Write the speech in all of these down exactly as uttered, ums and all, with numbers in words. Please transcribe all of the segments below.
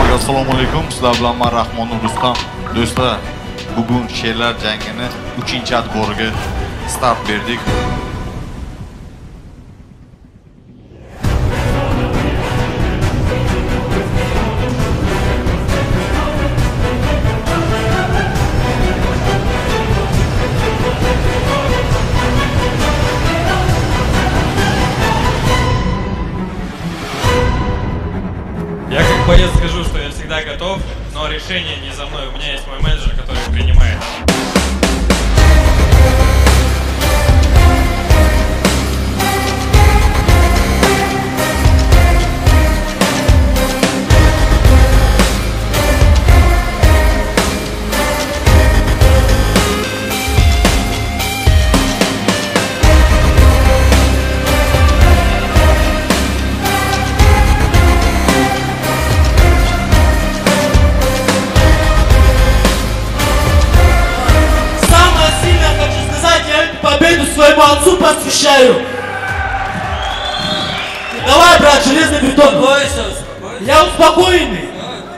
Barchaga assalomu alaykum. Sizlar bilan men Rahmon Rustam. Do'stlar, bugun Sherlar jangini uchinchi adboriga start berdik. Я как боец скажу, что я всегда готов, но решение не за мной. У меня есть мой менеджер, который принимает. Своему отцу посвящаю. Давай, брат, железный бетон. Я успокоенный.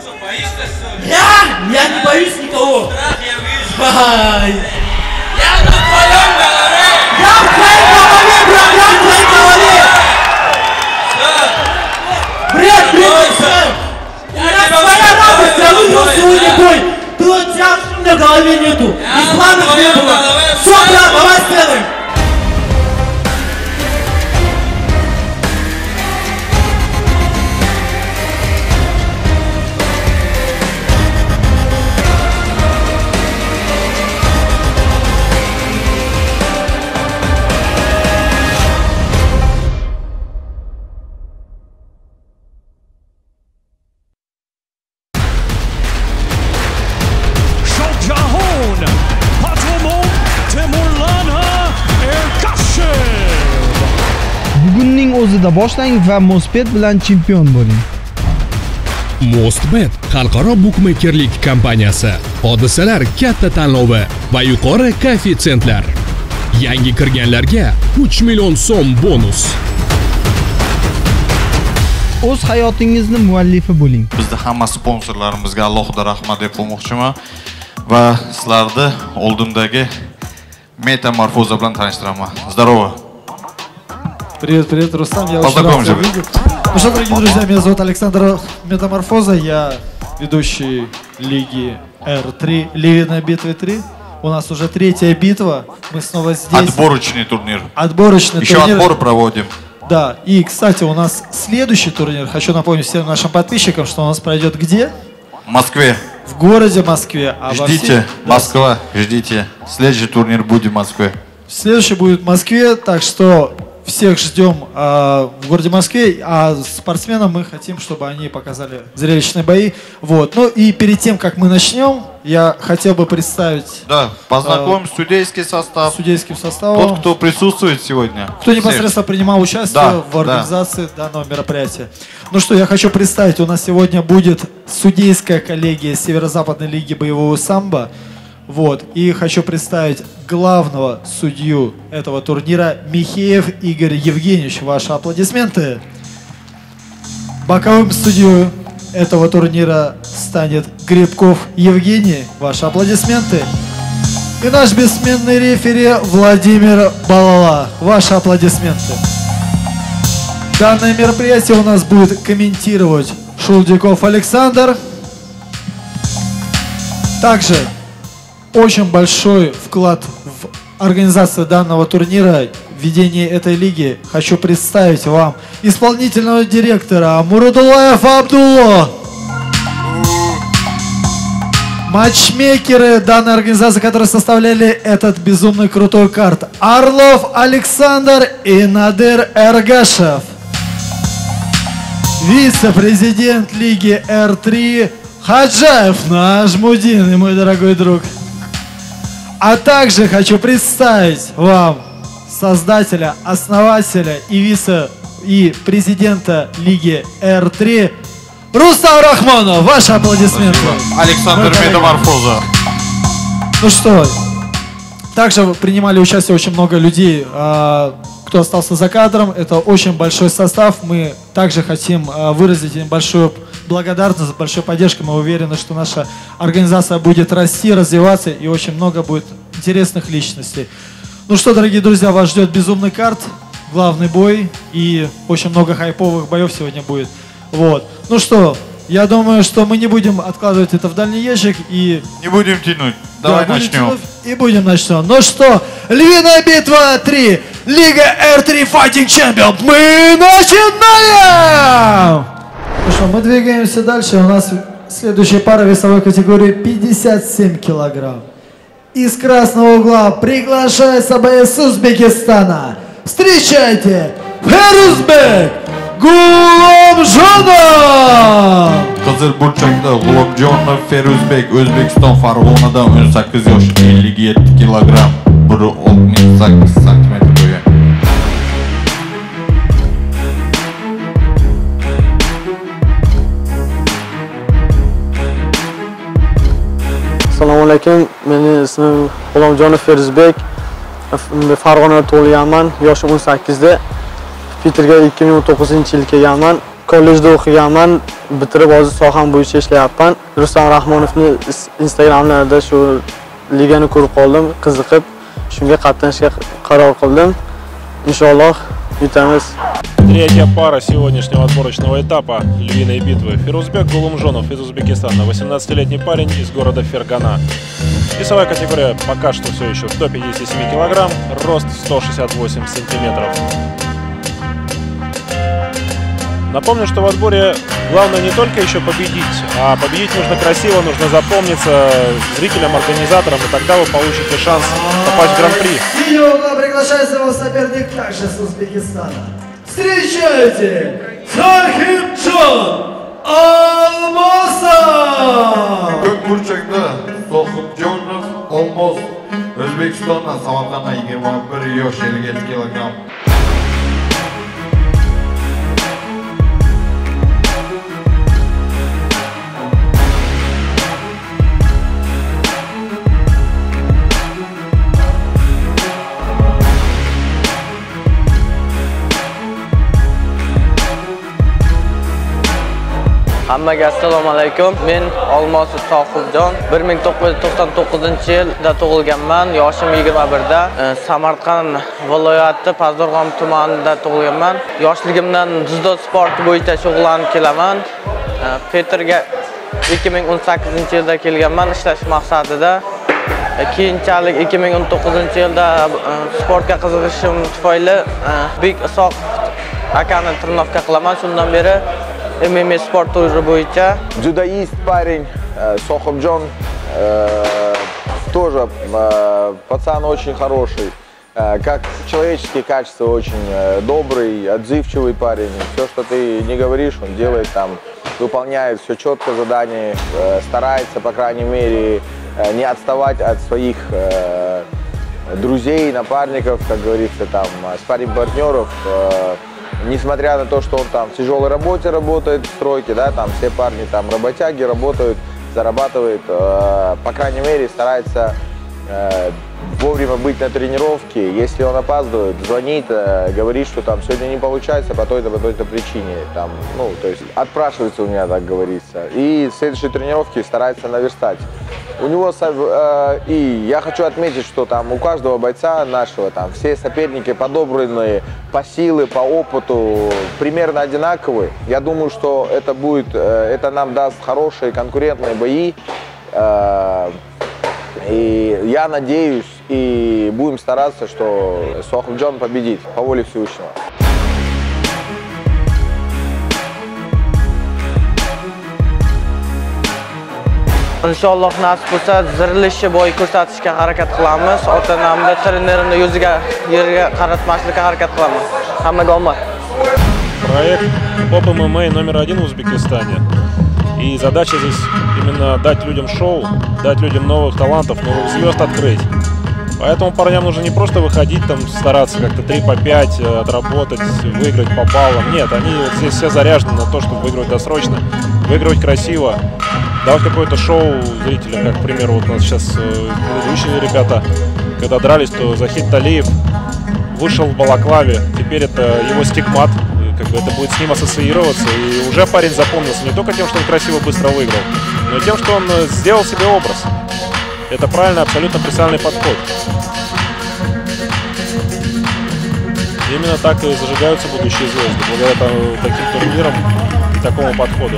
Я? Я не боюсь никого. Ай. Я на твоем голове. Я в твоей голове, брат, я в твоей голове. Бред, бред, я своя радость, я выиграл сегодня бой. Было тяжко, у меня в голове нету. И планов не было. Все, брат, давай следуем. Bugunning o'zida boshlang va Mosbet bilan chempion bo'ling. Mosbet xalqaro bukmekerlik kompaniyasi. Hodisalar katta tanlovi va yuqori koeffitsiyentlar. Yangi kirganlarga uch million so'm bonus. O'z hayotingizni muallifi bo'ling. Bizda hamma sponsorlarimizga alohida rahmat deb qo'ymoqchiman va sizlarni oldimdagi Metamorfoza bilan tanishtiraman. Здорово. Привет, привет, Рустам, я очень рад тебя видеть. Ну что, дорогие друзья, меня зовут Александр Метаморфоза, я ведущий лиги эр три, Львиная битва три. У нас уже третья битва, мы снова здесь. Отборочный турнир. Отборочный Еще турнир. отбор проводим. Да, и, кстати, у нас следующий турнир, хочу напомнить всем нашим подписчикам, что у нас пройдет где? В Москве. В городе Москве. А ждите, всех... Москва, ждите. Следующий турнир будет в Москве. Следующий будет в Москве, так что всех ждем э, в городе Москве, а спортсменам мы хотим, чтобы они показали зрелищные бои. Вот. Ну и перед тем, как мы начнем, я хотел бы представить... Да, познакомим э, судейский состав. Судейским составом. Тот, кто присутствует сегодня. Кто непосредственно принимал участие да, в организации да. данного мероприятия. Ну что, я хочу представить, у нас сегодня будет судейская коллегия Северо-Западной лиги боевого самбо. Вот, и хочу представить главного судью этого турнира Михеев Игорь Евгеньевич. Ваши аплодисменты. Боковым судьей этого турнира станет Грибков Евгений. Ваши аплодисменты. И наш бессменный рефери Владимир Балала. Ваши аплодисменты. Данное мероприятие у нас будет комментировать Шулдиков Александр. Также очень большой вклад в организацию данного турнира, введение этой лиги. Хочу представить вам исполнительного директора Мурадулаев Абдулла. Матчмейкеры данной организации, которые составляли этот безумный крутой карт. Орлов Александр и Надыр Эргашев. Вице-президент лиги эр три Хаджаев Нажмудин и мой дорогой друг. А также хочу представить вам создателя, основателя и вице и президента лиги эр три Рустам Рахмонов. Ваши аплодисменты. Александр Метаморфоза. Ну что, также принимали участие очень много людей, кто остался за кадром. Это очень большой состав. Мы также хотим выразить им большую благодарны за большую поддержку. Мы уверены, что наша организация будет расти, развиваться и очень много будет интересных личностей. Ну что, дорогие друзья, вас ждет безумный карт, главный бой и очень много хайповых боев сегодня будет. Вот. Ну что, я думаю, что мы не будем откладывать это в дальний ящик и... Не будем тянуть. Давай да, начнем. Тянуть, и будем начнем. Ну что, Львиная битва три, Лига эр три Fighting Champion. Мы начинаем! Ну что, мы двигаемся дальше. У нас следующая пара весовой категории пятьдесят семь килограмм. Из красного угла приглашается боец Узбекистана. Встречайте, Ферузбек Gulomjonov! Qizil burchakda Gulomjonov Feruzbek O'zbekiston Farg'onadan o'n sakkiz yosh, ellik yetti kilogramm, bir oltmish sakkiz santimetr bo'yi. Assalomu alaykum. Mening ismim Gulomjonov Feruzbek. Farg'onada tug'ilganman. Yoshim o'n sakkizda. Peterga ikki ming o'n to'qqizinchi yil kelganman. Kollejda o'qiganman. Bitirib hozir soham bo'yicha ishlayapman. Rustam Rahmonovning Instagramlarida shu ligani ko'rib qoldim, qiziqib, shunga qatnashga qaror qildim. Inshaalloh yutamiz. Третья пара сегодняшнего отборочного этапа львиной битвы. Ферузбек Гуломжонов из Узбекистана, восемнадцатилетний парень из города Фергана. Весовая категория пока что все еще сто пятьдесят семь килограмм, рост сто шестьдесят восемь сантиметров. Напомню, что в отборе главное не только еще победить, а победить нужно красиво, нужно запомниться зрителям, организаторам, и тогда вы получите шанс попасть в гран-при. Синего угла приглашается его соперник также с Узбекистана. Встречайте, Sohibjon Olmosov! Ko'k burchakda Sohibjonov Olmos O'zbekistondan Samarqanddan yigirma bir yosh, ellik yetti kilogramm. Hammaga assalomu alaykum. Men Olmosov Sohibjon. bir ming to'qqiz yuz to'qson to'qqizinchi yilda tug'ilganman. Yoshim yigirma birda. Samarqand viloyati Pazdarg'om tumanida tug'ilganman. Yoshligimdan dzyudo sporti bo'yicha shug'ullanib kelaman. Peterga ikki ming o'n sakkizinchi yilda kelganman ishlash maqsadida. Keyinchalik ikki ming o'n to'qqizinchi yilda sportga qiziqishim tufayli Bek Isoq akani trenirovka qilaman. Shundan beri эм эм а спорт turi bo'yicha. Дзюдоист парень, Sohibjon, тоже пацан очень хороший. Как человеческие качества, очень добрый, отзывчивый парень. Все, что ты не говоришь, он делает там, выполняет все четко задание, старается, по крайней мере, не отставать от своих друзей, напарников, как говорится, там, спарринг-партнеров. Несмотря на то, что он там в тяжелой работе работает, в стройке, да, там все парни там работяги, работают, зарабатывают, э, по крайней мере старается э, вовремя быть на тренировке. Если он опаздывает, звонит, э, говорит, что там сегодня не получается по той-то, по той-то причине, там, ну, то есть отпрашивается у меня, так говорится, и в следующей тренировке старается наверстать. У него, э, и я хочу отметить, что там у каждого бойца нашего, там все соперники подобранные по силе, по опыту, примерно одинаковые. Я думаю, что это будет, э, это нам даст хорошие конкурентные бои. Э, и я надеюсь, и будем стараться, что Sohibjon победит по воле Всевышнего. Inshaalloh nasib bo'lsa, zirilishi boy ko'rsatishga harakat qilamiz. Ota-onamda trenerimni yuziga, yerga qaratmaslikka harakat qilaman. Hammaga omad. Проект Поп эм эм а номер один в Узбекистане. И задача здесь именно дать людям шоу, дать людям новых талантов, новых звезд открыть. Поэтому парням нужно не просто выходить, там, стараться как-то три по пять отработать, выиграть по баллам. Нет, они вот здесь все заряжены на то, чтобы выиграть досрочно, выиграть красиво, давать какое-то шоу зрителям. Как, к примеру, вот у нас сейчас предыдущие ребята, когда дрались, то Захид Талиев вышел в балаклаве. Теперь это его стигмат. как бы это будет с ним ассоциироваться. И уже парень запомнился не только тем, что он красиво быстро выиграл, но и тем, что он сделал себе образ. Это правильно, абсолютно профессиональный подход. Именно так и зажигаются будущие звезды, благодаря таким турнирам и такому подходу.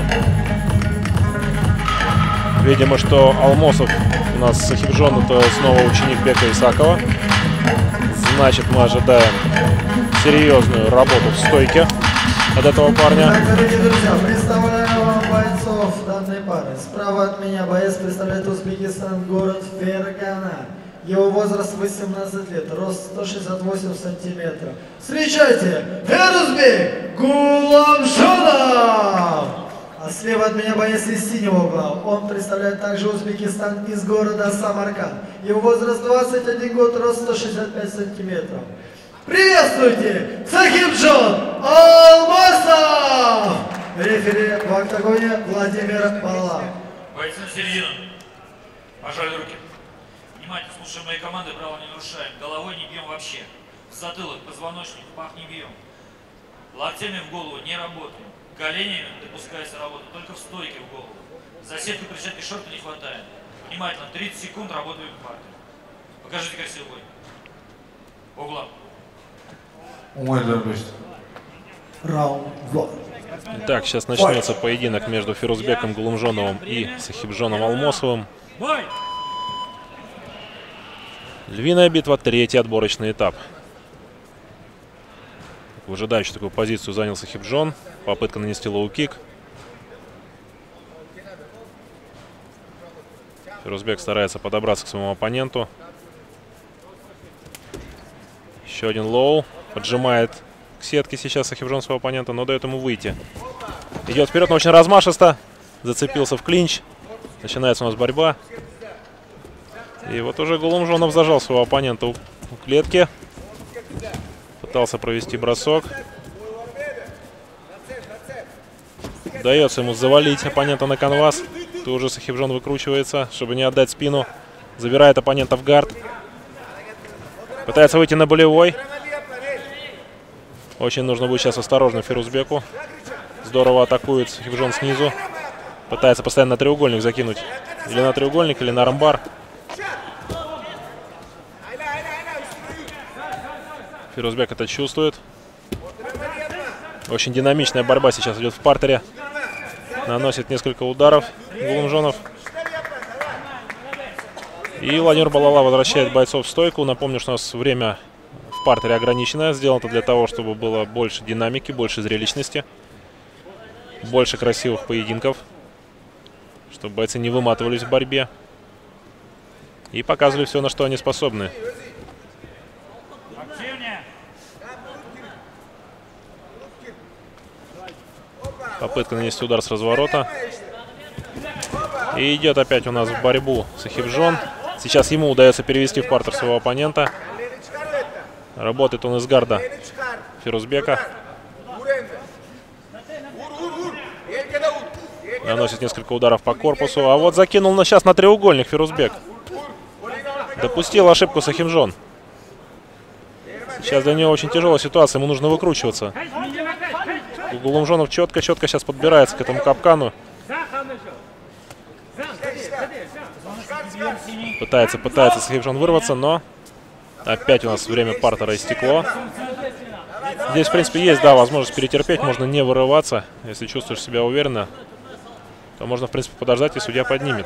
Видимо, что Алмосов у нас Сахибжон — это снова ученик Бека Исакова. Значит, мы ожидаем серьезную работу в стойке от этого парня. Так, дорогие друзья, представляю вам бойцов данной пары. Справа от меня боец представляет Узбекистан, город Фергана. Его возраст восемнадцать лет, рост сто шестьдесят восемь сантиметров. Встречайте, Ферузбек Гуламжонов! А слева от меня боец из синего угла. Он представляет также Узбекистан из города Самарканд. Его возраст двадцать один год, рост сто шестьдесят пять сантиметров. Приветствуйте, Сахибжон Алмосов! Рефери в октагоне Владимир Балалов. Бойцы на середину. Пожали руки. Внимательно слушаем мои команды, право не нарушаем. Головой не бьем вообще. В затылок, позвоночник, в пах не бьем. Локтями в голову не работаем. Коленями допускается работа только в стойке в голову. За сетку перчатки шорта не хватает. Внимательно, тридцать секунд работаем в парте. Покажите красивый бой. По углам. Раунд два. Итак, сейчас начнется поединок между Фирузбеком Гулумжоновым и Сахибжоном Алмосовым. Львиная битва, третий отборочный этап. Выжидающий такую позицию занял Сахибжон. Попытка нанести лоу-кик. Фирузбек старается подобраться к своему оппоненту. Еще один лоу. Поджимает к сетке сейчас Сахибжон своего оппонента, но дает ему выйти. Идет вперед, но очень размашисто. Зацепился в клинч. Начинается у нас борьба. И вот уже Гулумжонов зажал своего оппонента у клетки. Пытался провести бросок. Удается ему завалить оппонента на канвас. Тут уже Сахибжон выкручивается, чтобы не отдать спину. Забирает оппонента в гард. Пытается выйти на болевой. Очень нужно быть сейчас осторожным Фирузбеку. Здорово атакует Сахибжон снизу. Пытается постоянно на треугольник закинуть. Или на треугольник, или на рамбар. Фирузбек это чувствует. Очень динамичная борьба сейчас идет в партере. Наносит несколько ударов Гулумжонов. И Владимир Балалов возвращает бойцов в стойку. Напомню, что у нас время в партере ограничено. Сделано это для того, чтобы было больше динамики, больше зрелищности. Больше красивых поединков. Чтобы бойцы не выматывались в борьбе. И показывали все, на что они способны. Попытка нанести удар с разворота. И идет опять у нас в борьбу Сахибжон. Сейчас ему удается перевести в партер своего оппонента. Работает он из гарда Фирузбека. Наносит несколько ударов по корпусу. А вот закинул на сейчас на треугольник Фирузбек. Допустил ошибку Сахибжон. Сейчас для него очень тяжелая ситуация. Ему нужно выкручиваться. Гулумжонов четко-четко сейчас подбирается к этому капкану. Пытается, пытается Сахибжон вырваться, но опять у нас время партера истекло. Здесь, в принципе, есть, да, возможность перетерпеть. Можно не вырываться. Если чувствуешь себя уверенно, то можно, в принципе, подождать, и судья поднимет.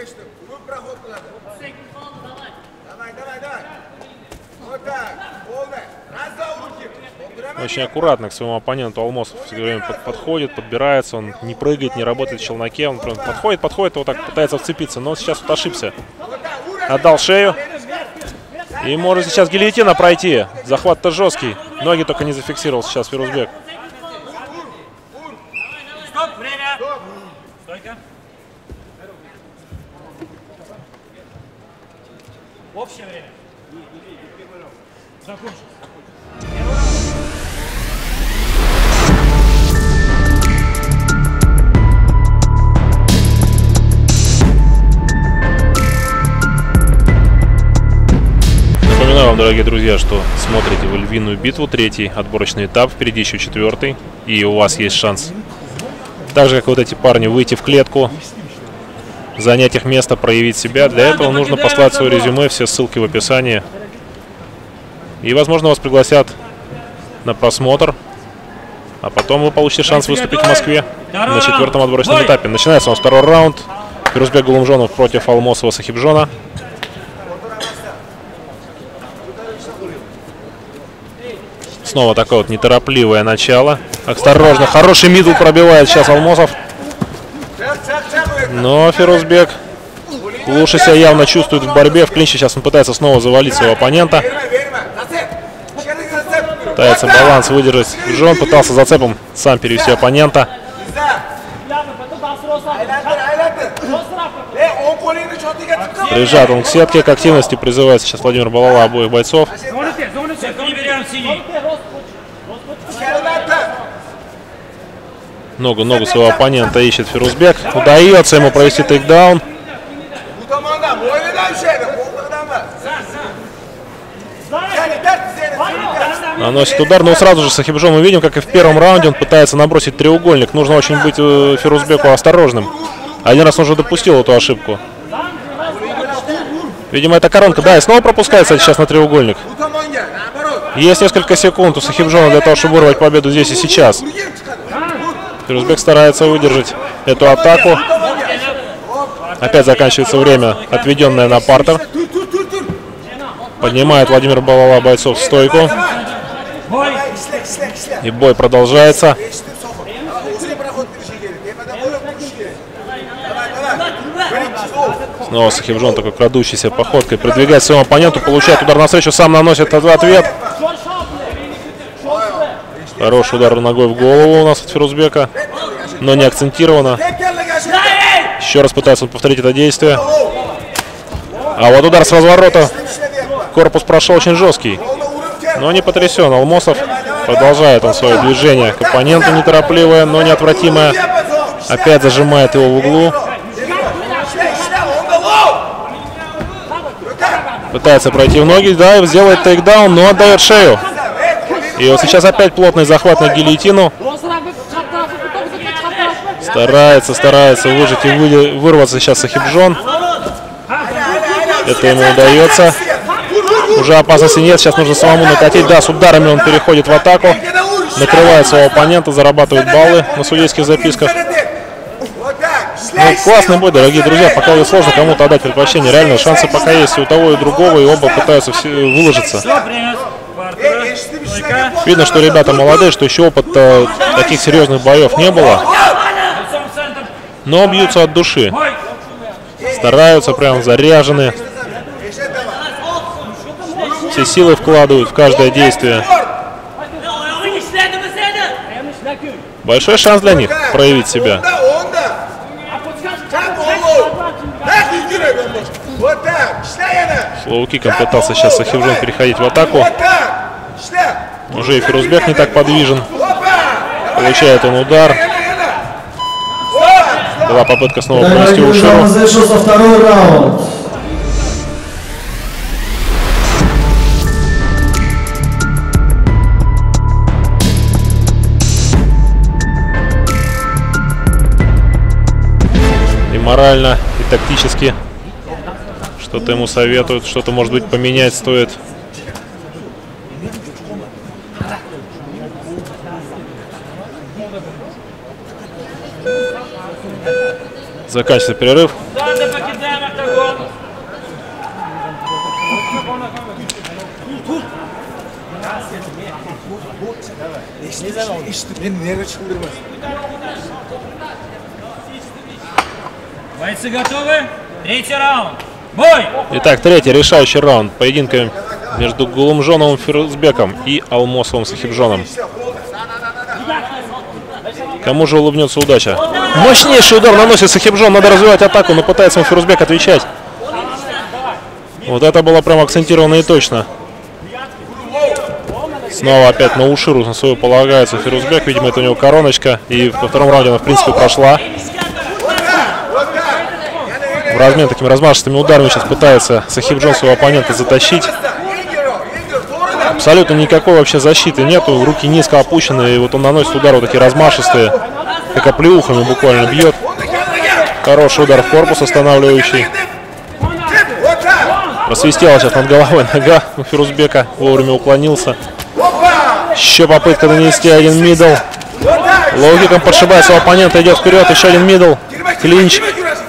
Очень аккуратно к своему оппоненту Алмосов все время подходит, подбирается. Он не прыгает, не работает в челноке. Он подходит, подходит, вот так пытается вцепиться. Но сейчас вот ошибся. Отдал шею. И может сейчас гильотина пройти. Захват-то жесткий. Ноги только не зафиксировал сейчас Фирузбек. Стоп, время! Стойка. Общее время. Закончилось. Напоминаю вам, вам, дорогие друзья, что смотрите в львиную битву, третий отборочный этап, впереди еще четвертый, и у вас есть шанс, так же как вот эти парни, выйти в клетку, занять их место, проявить себя. Для этого нужно послать свое резюме, все ссылки в описании. И, возможно, вас пригласят на просмотр, а потом вы получите шанс выступить в Москве на четвертом отборочном этапе. Начинается у нас второй раунд. Фирузбек Гулумжонов против Алмосова Сахибжона. Снова такое вот неторопливое начало. Осторожно, хороший мидл пробивает сейчас Алмосов. Но Фирузбек лучше себя явно чувствует в борьбе. В клинче сейчас он пытается снова завалить своего оппонента. Пытается баланс выдержать. Джон пытался зацепом сам перевести оппонента. Прижат он к сетке, к активности призывает сейчас Владимир Балала обоих бойцов. Ногу-ногу своего оппонента ищет Фирузбек. Удается ему провести тейкдаун. Наносит удар, но сразу же Сахибжон, мы видим, как и в первом раунде, он пытается набросить треугольник. Нужно очень быть Фирузбеку осторожным. Один раз он уже допустил эту ошибку. Видимо, это коронка. Да, и снова пропускается сейчас на треугольник. Есть несколько секунд у Сахибжона для того, чтобы вырвать победу здесь и сейчас. Фирузбек старается выдержать эту атаку. Опять заканчивается время, отведенное на партер. Поднимает Владимир Балала бойцов в стойку. И бой продолжается. Снова Сахибжон такой крадущейся походкой продвигает своему оппоненту, получает удар навстречу, сам наносит ответ. Хороший удар ногой в голову у нас от Фирузбека, но не акцентированно. Еще раз пытается он повторить это действие. А вот удар с разворота. Корпус прошел очень жесткий, но не потрясен. Алмосов продолжает он свое движение к оппоненту, неторопливое, но неотвратимое. Опять зажимает его в углу. Пытается пройти в ноги, да, сделает тейкдаун, но отдает шею. И вот сейчас опять плотный захват на гильотину. Старается, старается выжить и вы, вырваться сейчас Сахибжон. Это ему удается. Уже опасности нет, сейчас нужно самому накатить. Да, с ударами он переходит в атаку. Накрывает своего оппонента, зарабатывает баллы на судейских записках. Ну, классный бой, дорогие друзья. Пока сложно кому-то отдать предпочтение. Реально, шансы пока есть и у того, и у другого. И оба пытаются все выложиться. Видно, что ребята молодые, что еще опыта таких серьезных боев не было. Но бьются от души. Стараются, прям заряжены. Все силы вкладывают в каждое действие. Большой шанс для них проявить себя. Слоу-киком пытался сейчас Сахибжон переходить в атаку. Уже и Фирузбек не так подвижен. Получает он удар. Была попытка снова провести уширу. Завершился второй раунд. И морально, и тактически что-то ему советуют, что-то, может быть, поменять стоит. Заканчивается перерыв. Бойцы готовы? Третий раунд. Бой! Итак, третий решающий раунд поединка между Гулумжоновым Фирузбеком и Алмосовым Сахибжоном. Кому же улыбнется удача? Мощнейший удар наносит Сахибжон. Надо развивать атаку, но пытается ему Фирузбек отвечать. Вот это было прям акцентировано и точно. Снова опять на уширу на свою полагается Фирузбек. Видимо, это у него короночка. И во втором раунде она, в принципе, прошла. В размен такими размашистыми ударами сейчас пытается Сахибжон своего оппонента затащить. Абсолютно никакой вообще защиты нету, руки низко опущены, и вот он наносит удары вот такие размашистые, как оплеухами буквально бьет. Хороший удар в корпус останавливающий. Просвистела сейчас над головой нога у Фирузбека, вовремя уклонился. Еще попытка нанести один мидл. Лоу-киком подшибает своего оппонента, идет вперед, еще один мидл. Клинч.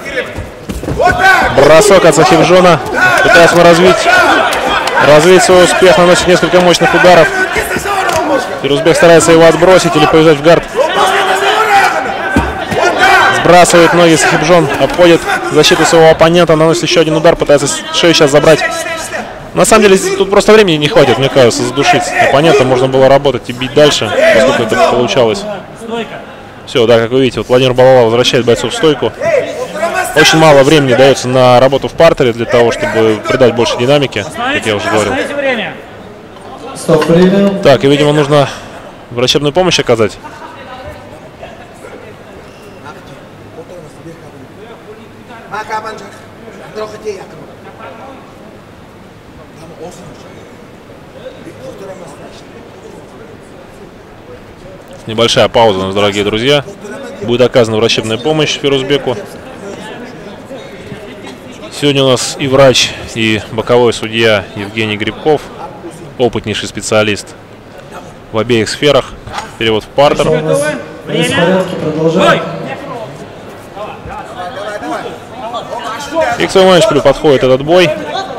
Бросок от Сахибжона. Пытается развить, развить свой успех, наносит несколько мощных ударов. Фирузбек старается его отбросить или повязать в гард. Сбрасывает ноги Сахибжон, обходит защиту своего оппонента, наносит еще один удар, пытается шею сейчас забрать. На самом деле тут просто времени не хватит, мне кажется, задушить оппонента. Можно было работать и бить дальше, поскольку это получалось. Все, да, как вы видите, вот Владимир Балалов возвращает бойцов в стойку. Очень мало времени дается на работу в партере для того, чтобы придать больше динамики, как я уже говорил. Так, и, видимо, нужно врачебную помощь оказать. Небольшая пауза у нас, дорогие друзья. Будет оказана врачебная помощь Фирузбеку. Сегодня у нас и врач, и боковой судья Евгений Грибков, опытнейший специалист в обеих сферах. Перевод в партер. И к своему матчу подходит этот бой.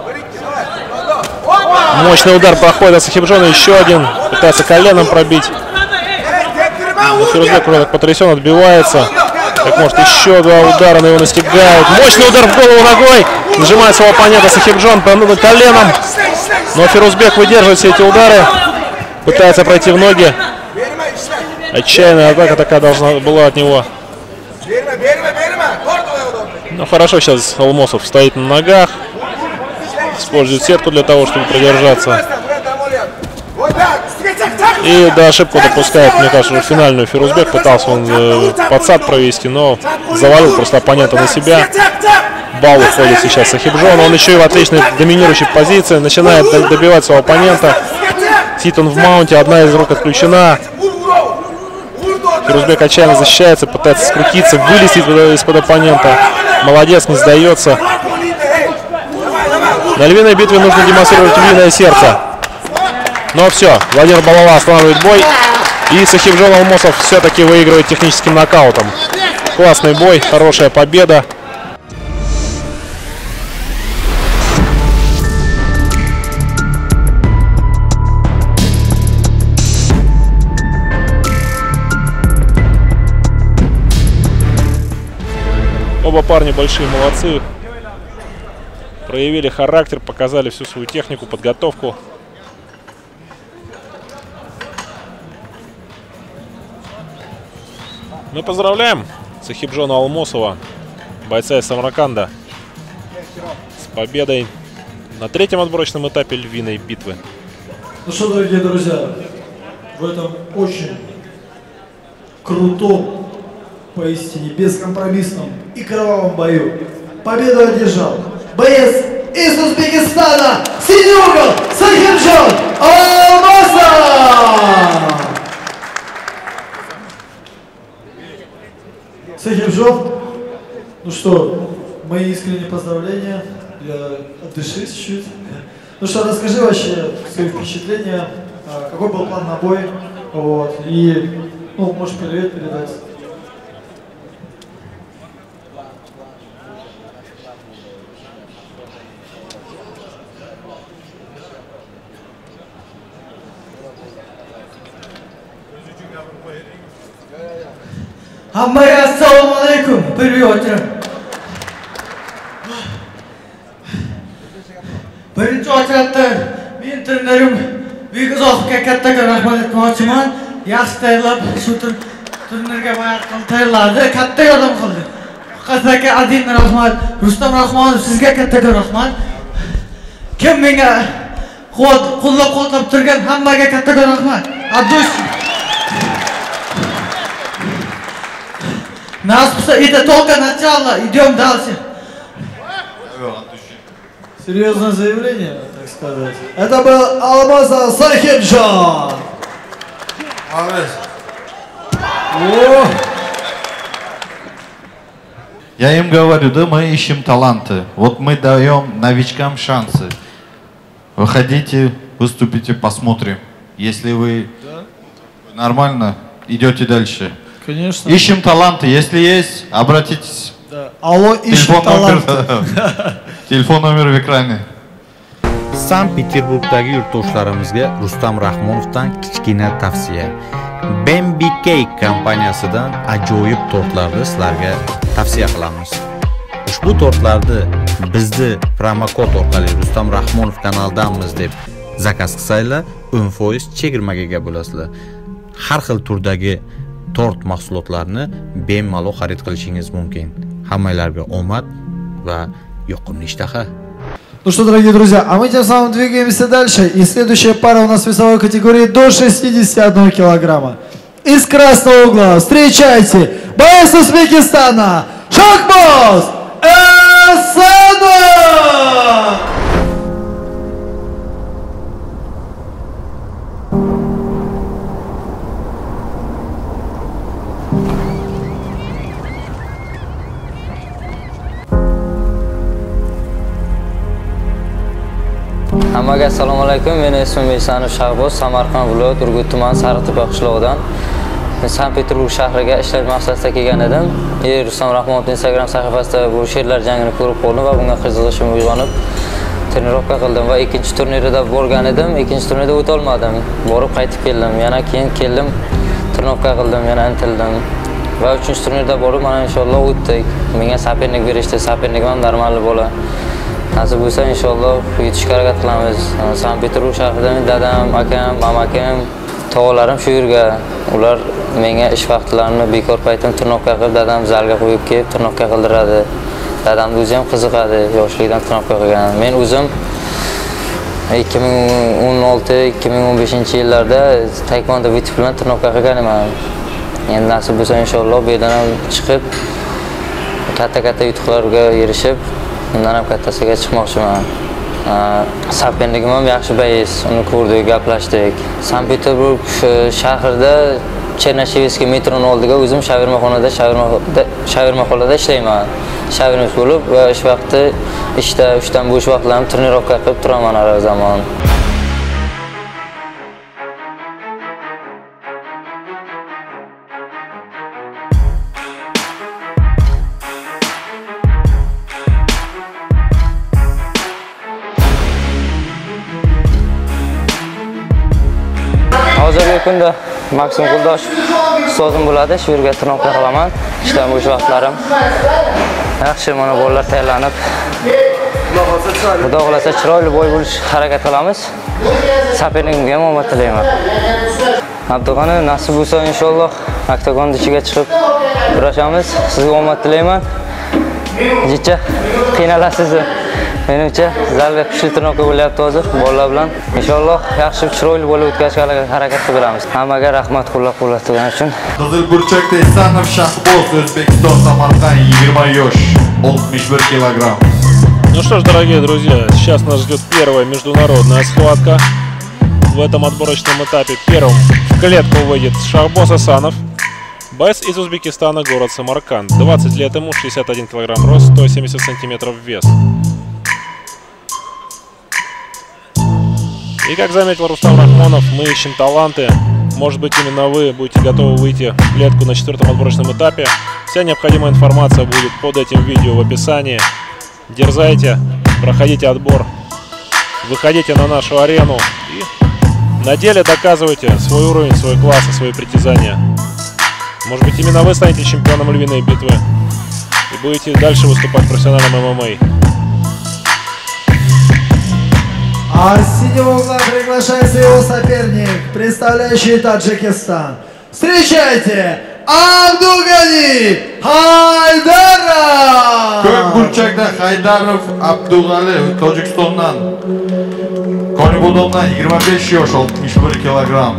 Мощный удар проходит от Сахибжона, еще один. Пытается коленом пробить. Фирузбек уже так потрясен, отбивается. Как может, еще два удара, на его настигают. Мощный удар в голову ногой. Нажимает своего оппонента Сахибжон коленом. Но Фирузбек выдерживает все эти удары. Пытается пройти в ноги. Отчаянная атака такая должна была от него. Ну хорошо, сейчас Алмосов стоит на ногах. Использует сетку для того, чтобы продержаться. И да, ошибку допускает, мне кажется, уже финальную. Фирузбек пытался он э, подсад провести, но завалил просто оппонента на себя. Балл уходит сейчас Сахибжон. Он еще и в отличной доминирующей позиции. Начинает добивать своего оппонента. Сидит он в маунте, одна из рук отключена. Фирузбек отчаянно защищается, пытается скрутиться, вылезти из-под оппонента. Молодец, не сдается. На львиной битве нужно демонстрировать львиное сердце. Но все, Владимир Балалов останавливает бой. И Сахибжон Алмосов все-таки выигрывает техническим нокаутом. Классный бой, хорошая победа. Оба парня большие молодцы. Проявили характер, показали всю свою технику, подготовку. Мы поздравляем Сахибжона Алмосова, бойца из Самарканда, с победой на третьем отборочном этапе львиной битвы. Ну что, дорогие друзья, в этом очень крутом, поистине бескомпромиссном и кровавом бою победу одержал боец из Узбекистана, синий угол, Сахибжон Алмосов! Сахибжон, ну что, мои искренние поздравления, я отдышись чуть-чуть. Ну что, расскажи вообще свои впечатления, какой был план на бой, вот, и, ну, можешь привет передать. Hammaga assalomu alaykum. Privyotchi. Birinchi ochratda men trenerim Beguzoqovga kattakon rahmat aytmoqchiman. Yaxshi tayyorlab shu turnirga boyaqil tayyorladi, katta yordam qildi. Qasaka Adin rahmat, Rustam Rahmonov sizga kattakon rahmat. Kim menga qo'llab-quvvatlab turgan hammaga kattakon rahmat. Abdush Нас, это только начало, идем дальше. Серьезное заявление, так сказать. сказать. Это был Алмазов Сахибжон. Я им говорю, да, мы ищем таланты. Вот мы даем новичкам шансы. Выходите, выступите, посмотрим. Если вы да? нормально, идете дальше. Конечно. Ищем таланты. Если есть, обратитесь. Да. Алло, ищем таланты. Телефон номер в экране. Sankt-Peterburgdagi yurtdoshlarimizga Rustam Rahmonovdan kichkina tavsiya. Bambi Cake kompaniyasidan ajoyib tortlarni sizlarga tavsiya qilamiz. Ushbu tortlarni bizni promokod orqali Rustam Rahmonov kanalidanmiz deb zakaz qilsanglar o'n foiz chegirmaga ega bo'lasizlar. Har xil turdagi tort mahsulotlarni bemalol xarid qilishingiz mumkin. Hammalarga omad va yoqimli ishtaha. Ну что, дорогие друзья, а мы тем самым двигаемся дальше. И следующая пара у нас в весовой категории до шестидесяти одного килограмма. Из красного угла встречайте боец Узбекистана Шахбоз Эсенов! Hammaga assalomu alaykum. Meni ismim Esanov Shahboz, Samarqand viloyat Urgut tumani Sariqtepa qishlog'idan. Men Sankt-Peterburg shahriga ishlash maqsadida kelgan edim. E Rustam Rahmonovning Instagram sahifasida bu sherlar jangini ko'rib qoldim va bunga qiziqishim uyg'onib trenirovka qildim va ikkinchi turnirda bo'lgan edim. Ikkinchi turnirda o'ta olmadim. Borib qaytib keldim. Yana keyin keldim, trenirovka qildim, yana intildim. Va uchinchi turnirda borib mana inshaalloh o'tdik. Menga sapernik berishdi. Sapernikim ham normal bola. Nasib bo'lsa inshaalloh yetishga harakat qilamiz. Sankt-Peterburg shahridan dadam, akam, amakim, tog'alarim shu yerga. Ular menga ish vaqtlarini bekor paytim trenirovka qilib, dadam zalga qo'yib kelib trenirovka qildiradi. Dadamning o'zi ham qiziqadi, yoshlikdan trenirovka qilgan. Men o'zim ikki ming o'n olti ikki ming o'n beshinchi yillarda taekvondo vitib bilan trenirovka qilganman. Endi nasib bo'lsa inshaalloh bu yerdan ham chiqib katta-katta yutuqlarga erishib undan ham kattasiga chiqmoqchiman. Sapernikim ham yaxshi bayis, uni ko'rdik, gaplashdik. Sankt-Peterburg shahrida Chernashevskiy metroning oldiga o'zim shavermaxonada, shavermaxonada ishlayman. Shavermas bo'lib va ish vaqti ishda, ishdan bo'sh vaqtlarim trenirovka qilib turaman har zamon. Hozirgi kunda Maksim Quldoshev ustozim bo'ladi, shu yerga trenirovka qilaman. Ishdan bo'sh vaqtlarim. Yaxshi, mana bolalar tayyorlanib. Xudo xolasa chiroyli bo'y bo'lish harakat qilamiz. Sapernikimga ham omad tilayman. Abdug'ani nasib bo'lsa inshaalloh oktagon ichiga chiqib kurashamiz. Sizga omad tilayman. Jicha qiynalasiz. Menimcha zalga kuchli trenirovka bo'lyapti hozir bolalar bilan. Inshaalloh yaxshi chiroyli bo'lib o'tkazishga harakat qilamiz. Hammaga rahmat qo'llab-quvvatlagani uchun. Qizil burchakda Esanov Shahboz, O'zbekiston, Samarqand, yigirma yosh, oltmish bir килограмм. Ну что ж, дорогие друзья, сейчас нас ждет первая международная схватка. В этом отборочном этапе первым в клетку выйдет Шахбоз Эсанов. Боец из Узбекистана, город Самарканд. двадцать лет ему, шестьдесят один килограмм рост, сто семьдесят сантиметров вес. И как заметил Рустам Рахмонов, мы ищем таланты. Может быть, именно вы будете готовы выйти в клетку на четвертом отборочном этапе. Вся необходимая информация будет под этим видео в описании. Дерзайте, проходите отбор, выходите на нашу арену и на деле доказывайте свой уровень, свой класс и свои притязания. Может быть, именно вы станете чемпионом львиной битвы и будете дальше выступать в профессиональном эм эм а. А с синего угла приглашается его соперник, представляющий Таджикистан. Встречайте, Абдугали Хайдаров! Ko'k burchakda Haydarov Abdug'ali Tojikistondan. Konibodondan yigirma besh yosh, oltmish bir kilogramm.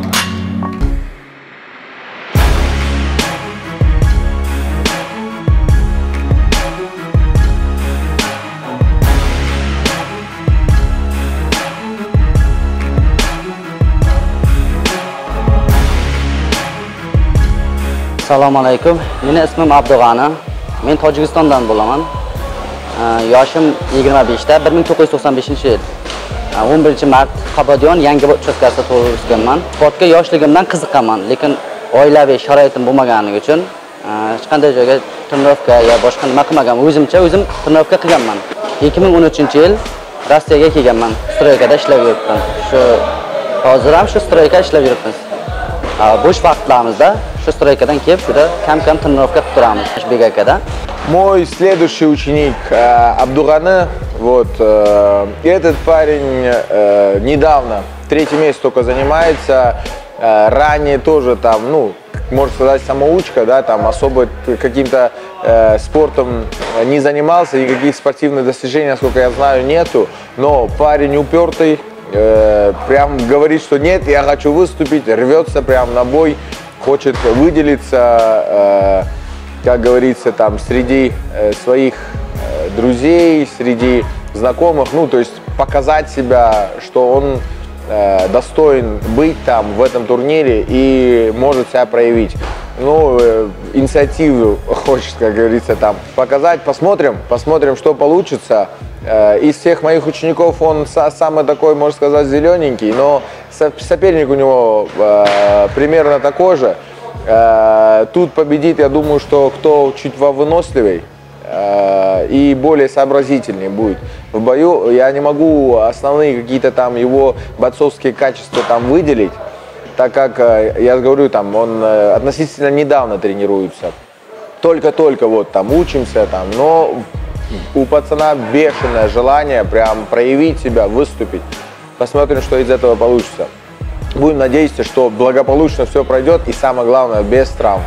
Assalomu alaykum. Meni ismim Abdug'ani. Men Tojikistondan bo'laman. Yoshim yigirma besh ta, bir ming to'qqiz yuz to'qson beshinchi yil. o'n birinchi mart Qobodiyon Yangiobod uchastkasida tug'ilganman. Sportga yoshligimdan qiziqaman, lekin oilaviy sharoitim bo'lmagani uchun hech qanday joyga trenirovka yo boshqa nima qilmagan. O'zimcha o'zim trenirovka qilganman. ikki ming o'n uchinchi yil Rossiyaga kelganman. Stroykada ishlab yuribman. Shu hozir ham shu stroyka ishlab yuribmiz. Bo'sh vaqtlarimizda shu stroykadan kelib, juda kam-kam trenirovka qilib turamiz Begakada. Мой следующий ученик э, Абдуганы, вот, э, этот парень э, недавно, третий месяц только занимается, э, ранее тоже там, ну, можно сказать, самоучка, да, там особо каким-то э, спортом не занимался, никаких спортивных достижений, насколько я знаю, нету, но парень упертый, э, прям говорит, что нет, я хочу выступить, рвется прям на бой, хочет выделиться, э, как говорится, там, среди э, своих э, друзей, среди знакомых, ну, то есть показать себя, что он э, достоин быть там в этом турнире и может себя проявить. Ну, э, инициативу хочет, как говорится, там показать. Посмотрим, посмотрим, что получится. Э, из всех моих учеников он са самый такой, можно сказать, зелененький, но со соперник у него э, примерно такой же. Тут победит, я думаю, что кто чуть выносливей э, и более сообразительней будет в бою. Я не могу основные какие-то там его бойцовские качества там выделить, так как, э, я говорю, там он э, относительно недавно тренируется. Только-только вот там учимся, там, но у пацана бешеное желание прям проявить себя, выступить. Посмотрим, что из этого получится. Будем надеяться, что благополучно все пройдет и, самое главное, без травм.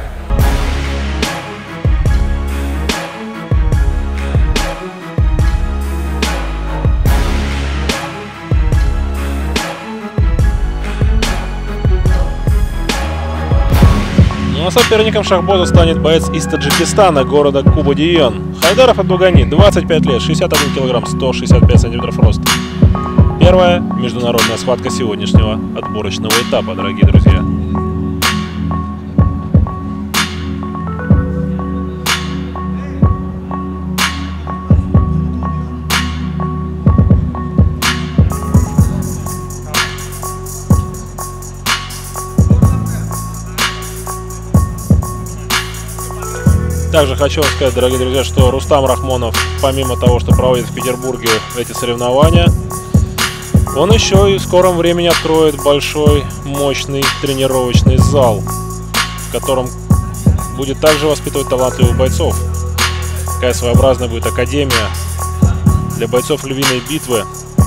Ну а соперником Шахбоза станет боец из Таджикистана, города Кубодион. Хайдаров Абдугани, двадцать пять лет, шестьдесят один килограмм, сто шестьдесят пять сантиметров роста. Первая международная схватка сегодняшнего отборочного этапа, дорогие друзья. Также хочу вам сказать, дорогие друзья, что Рустам Рахмонов, помимо того, что проводит в Петербурге эти соревнования, он еще и в скором времени откроет большой, мощный тренировочный зал, в котором будет также воспитывать талантливых бойцов. Такая своеобразная будет академия для бойцов львиной битвы.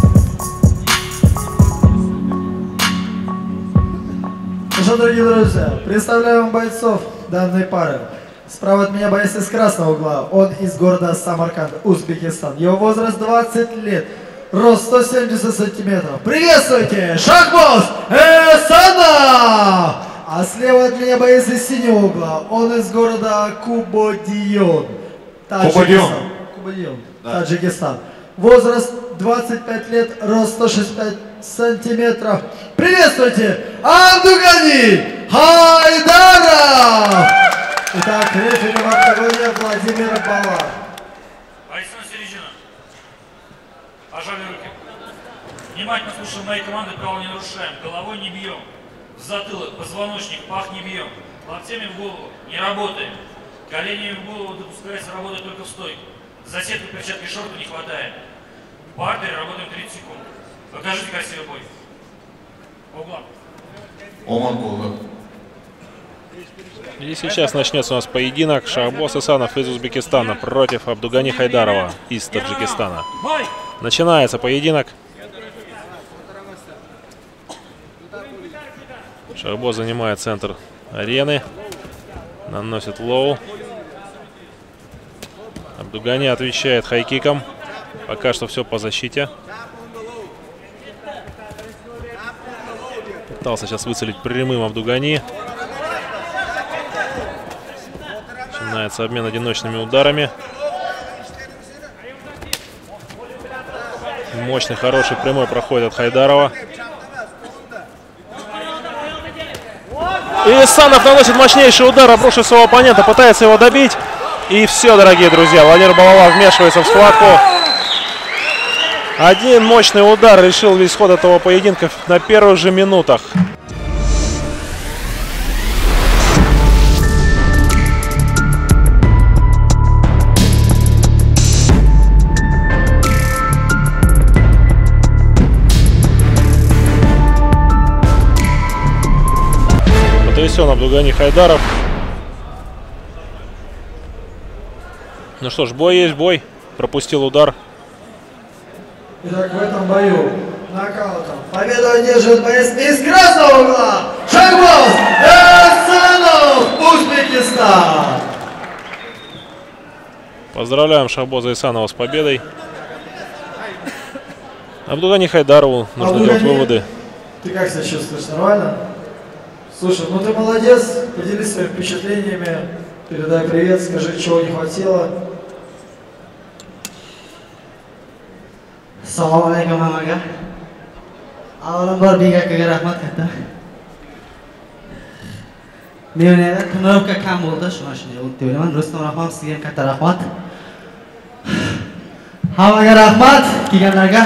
Ну что, дорогие друзья, представляю вам бойцов данной пары. Справа от меня боец из красного угла, он из города Самарканд, Узбекистан. Его возраст двадцать лет. Рост сто семьдесят сантиметров. Приветствуйте! Шахбоз Эсанов! А слева от меня боец из синего угла. Он из города Кубодион. Кубодион. Кубодион. Да. Таджикистан. Возраст двадцать пять лет, рост сто шестьдесят пять сантиметров. Приветствуйте! Абдугани Хайдаров! Итак, рефери в октагоне Владимир Балар. Бойцы на середину. Пожали руки. Внимательно слушаем моей команды, правила не нарушаем. Головой не бьем. В затылок, позвоночник, пах не бьем. Локтями в голову не работаем. Коленями в голову допускается работать только в стойке. За сетку, перчатки, шорты не хватает. В партере работаем тридцать секунд. Покажите красивый бой. По углам. Омагула. И сейчас начнется у нас поединок. Шахбоз Эсанов из Узбекистана против Абдугани Хайдарова из Таджикистана. Начинается поединок. Шахбоз занимает центр арены. Наносит лоу. Абдугани отвечает хайкиком. Пока что все по защите. Пытался сейчас выцелить прямым Абдугани. Начинается обмен одиночными ударами. Мощный, хороший прямой проходит от Хайдарова. И Санов наносит мощнейший удар, обрушив своего оппонента, пытается его добить. И все, дорогие друзья, Владимир Балалав вмешивается в схватку. Один мощный удар решил весь ход этого поединка на первых же минутах. Потрясен Абдугани Хайдаров. Ну что ж, бой есть бой. Пропустил удар. Итак, в этом бою нокаутом победу одерживает боец из красного угла Шахбоз Эсанов, Узбекистан. Поздравляем Шахбоза Исанова с победой. Абдугани Хайдарову нужно Абдугани, делать выводы. Ты как себя чувствуешь? Нормально? Слушай, ну ты молодец. Поделись своими впечатлениями. Передай привет, скажи, чего не хватило. Assalomu alaykum hammaga. Avvalambor Bek akaga rahmat katta. Mevniyada tonirovka kam bo'ldi, shuna shunday o'tdi o'ylayman. Rustam Rahmonov sizga ham katta rahmat. Hammaga rahmat kelganlarga.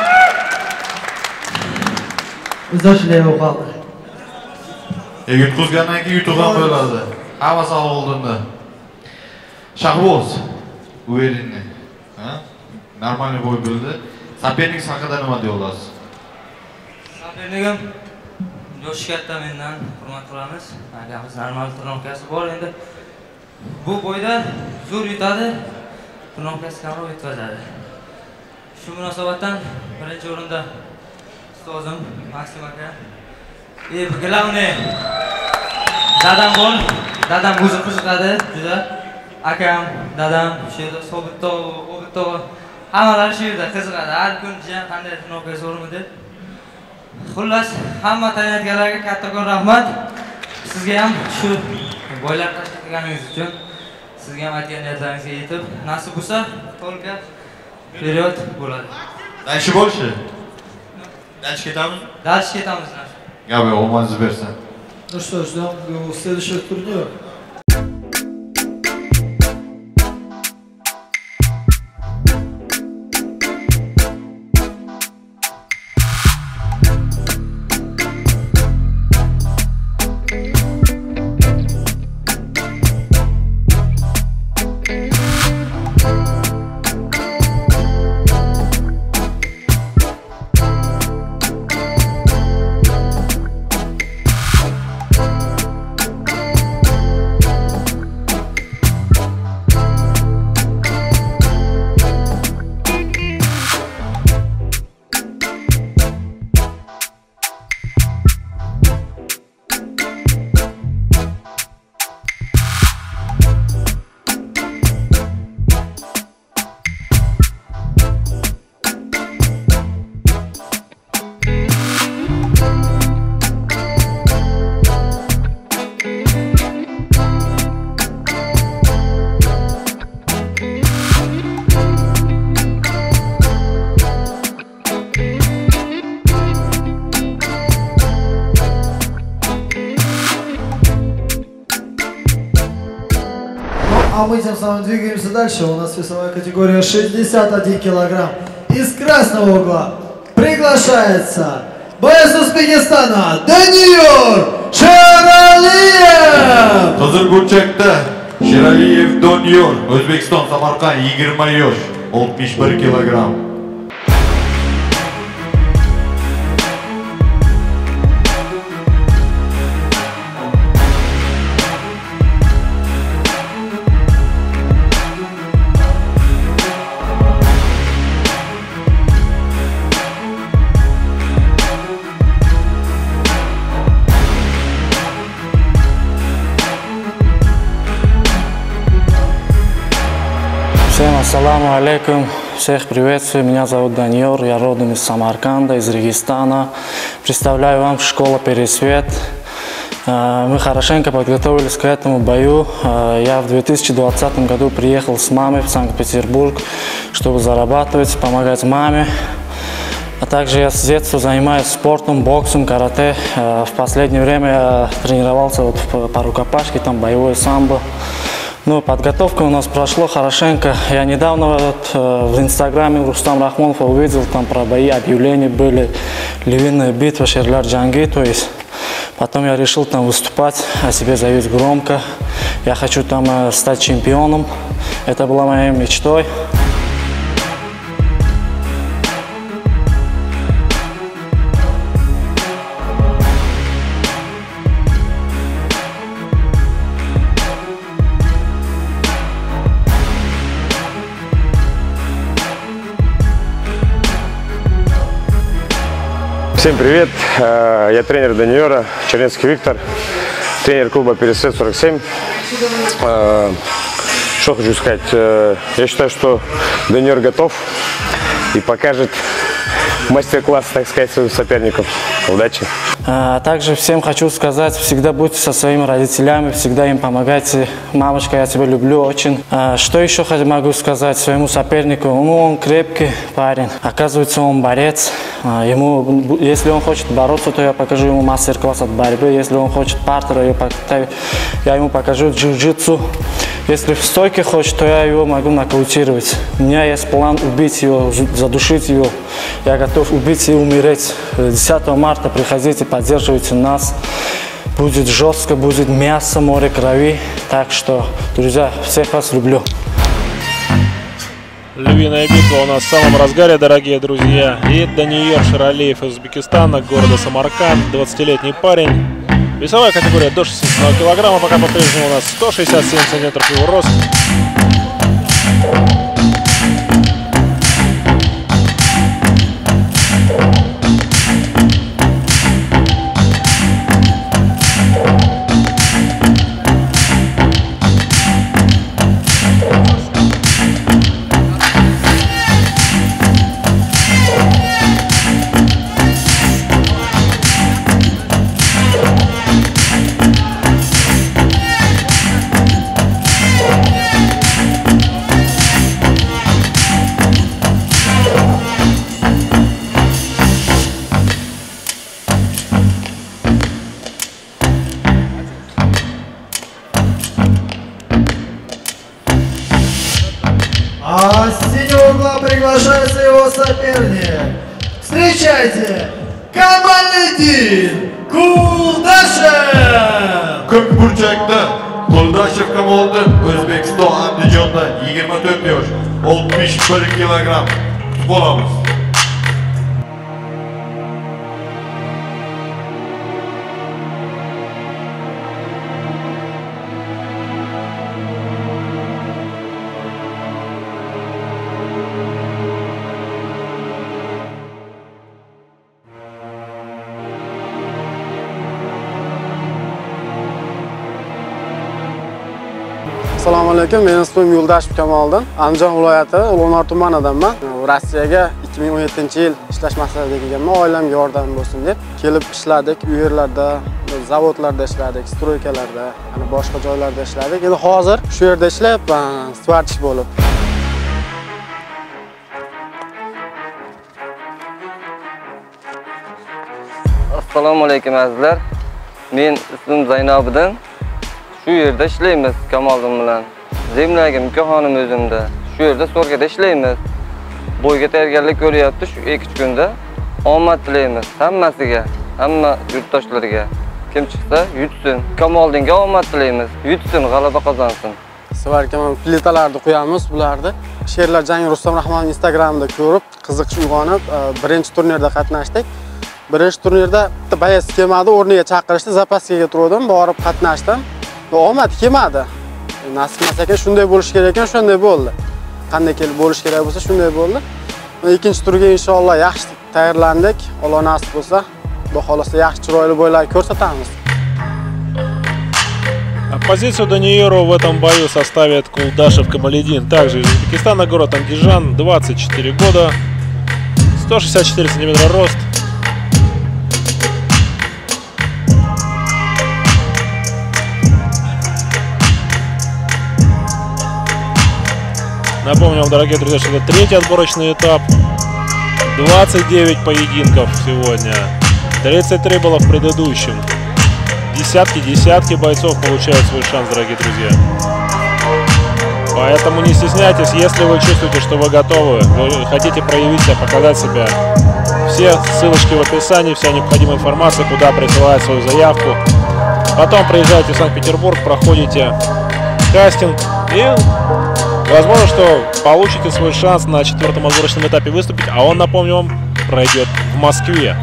Bizda shunday bo'lib qoldi. Yutqizgandan keyin yutuq ham bo'ladi. Hamma sog' bo'ldingda. Shahboz, uveringni. Ha? Нормальный бой bo'ldi. Соперник haqida nima deya olasiz? Sopernigim yoshi katta, mendan hurmat qilamiz. Akamiz normal turnoqasi bor endi. Bu bo'yda zo'r yutadi, turnoqasi kamroq yutkazadi. Shu munosabatdan birinchi o'rinda ustozim Maksim aka. E, главное, dadam bor, dadam o'zi qiziqadi juda. Akam, dadam, shu yerda Sobitov, Obitov hammalar shu yerda qiziqadi. Har kun jam qanday turnoqqa zo'rmi deb. Xullas, hamma tayyorgarlarga kattakon rahmat. Sizga ham shu boylar tashkil qilganingiz uchun, sizga ham aytgan niyatlaringizga yetib, nasib bo'lsa, to'lqa period bo'ladi. Dальше больше? Dальше ketamiz? Dальше ketamiz. Gabi, olmangizni bersin. Ну что, ждем следующих турниров. А мы тем самым двигаемся дальше. У нас весовая категория шестьдесят один килограмм. Из красного угла приглашается боец Узбекистана Даниор Sheraliyev. Hozir burchakda Sheraliyev Doniyor, O'zbekiston Samarqand yigirma yosh, oltmish bir kilogramm. Всем ассаламу алейкум, всех приветствую, меня зовут Даниор, я родом из Самарканда, из Регистана. Представляю вам школу Пересвет. Мы хорошенько подготовились к этому бою. Я в две тысячи двадцатом году приехал с мамой в Санкт-Петербург, чтобы зарабатывать, помогать маме. А также я с детства занимаюсь спортом, боксом, карате. В последнее время я тренировался вот по рукопашке, там боевое самбо. Ну, подготовка у нас прошла хорошенько. Я недавно вот, в инстаграме Рустам Рахмонов увидел, там про бои, объявления были, львиная битва, Шерлар Джанги, то есть потом я решил там выступать, о себе заявить громко. Я хочу там стать чемпионом. Это была моей мечтой. Всем привет, я тренер Даниора, Чернецкий Виктор, тренер клуба Пересвет сорок семь. Что хочу сказать, я считаю, что Даниор готов и покажет мастер-класс, так сказать, своим соперникам. Удачи! А также всем хочу сказать, всегда будьте со своими родителями, всегда им помогайте. Мамочка, я тебя люблю очень. А что еще могу сказать своему сопернику? Ну, он крепкий парень, оказывается, он борец. А ему, если он хочет бороться, то я покажу ему мастер-класс от борьбы. Если он хочет партера, я, я ему покажу джиу-джитсу. Если в стойке хочет, то я его могу нокаутировать. У меня есть план убить его, задушить его. Я готов убить и умереть. десятого марта приходите, поддерживайте нас. Будет жестко, будет мясо, море крови. Так что, друзья, всех вас люблю. Львиная битва у нас в самом разгаре, дорогие друзья. И Даниор Шералиев из Узбекистана, города Самарканд, двадцатилетний парень. Весовая категория до шестидесяти одного килограмма, пока по-прежнему у нас сто шестьдесят семь сантиметров его рост. А с синего угла приглашается его соперник. Встречайте, Камалидин Kuldashev! Ko'k burchakda Kuldashev Kamoliddin O'zbekiston Andijonda yigirma to'rt yosh, oltmish bir kilogramm kutib olamiz. Assalomu alaykum, men ismim Yo'ldashev Kamoliddin. Andijon viloyati Ulug'nor tumanidanman. Rossiyaga ikki ming o'n yettinchi yil ishlash maqsadida kelganman, oilamga yordam bo'lsin deb. Kelib ishladik, u yerlarda, zavodlarda ishladik, stroykalarda, ana boshqa joylarda ishladik. Endi hozir shu yerda ishlayapman, stvarchik bo'lib. Assalomu alaykum azizlar. Men ismim Zaynobiddin. Shu yerda ishlaymiz Kamoliddin bilan. Zemlyaga imkonim o'zimda. Shu yerda Sorgada ishlaymiz. Bo'yga tayyorgarlik ko'ryapti shu ikki kunda. Omad tilaymiz hammasiga, hamma yurtdoshlarga. Kim chiqsa yutsin. Kamoliddinga omad tilaymiz. Yutsin, g'alaba qozonsin. Svarka men plitalarni qo'yamiz bularni. Sherlar jangi Rustam Rahmonov Instagramda ko'rib, qiziqish uyg'onib, birinchi turnirda qatnashdik. Birinchi turnirda bayas kelmadi, o'rniga chaqirishdi, zapaskaga turdim, borib qatnashdim. Omad kelmadi. Nasib emas ekan, shunday bo'lish kerak ekan, shunday bo'ldi. Qanday kelib bo'lish kerak bo'lsa, shunday bo'ldi. Ikkinchi turga inshaalloh yaxshi tayyorlandik. Alloh nasib bo'lsa, Xudo xolasa yaxshi chiroyli bo'ylar ko'rsatamiz. Позицию Даниору в этом бою составит Kuldashev Камалидин, также из Узбекистана, город Андижан, двадцать четыре года, сто шестьдесят четыре сантиметра рост. Напомню вам, дорогие друзья, что это третий отборочный этап двадцать девять поединков сегодня. тридцать три было в предыдущем. Десятки, десятки бойцов получают свой шанс, дорогие друзья. Поэтому не стесняйтесь, если вы чувствуете, что вы готовы, вы хотите проявить себя, показать себя. Все ссылочки в описании, вся необходимая информация, куда присылать свою заявку. Потом приезжайте в Санкт-Петербург, проходите кастинг и возможно, что получите свой шанс на четвертом отборочном этапе выступить, а он, напомню вам, пройдет в Москве.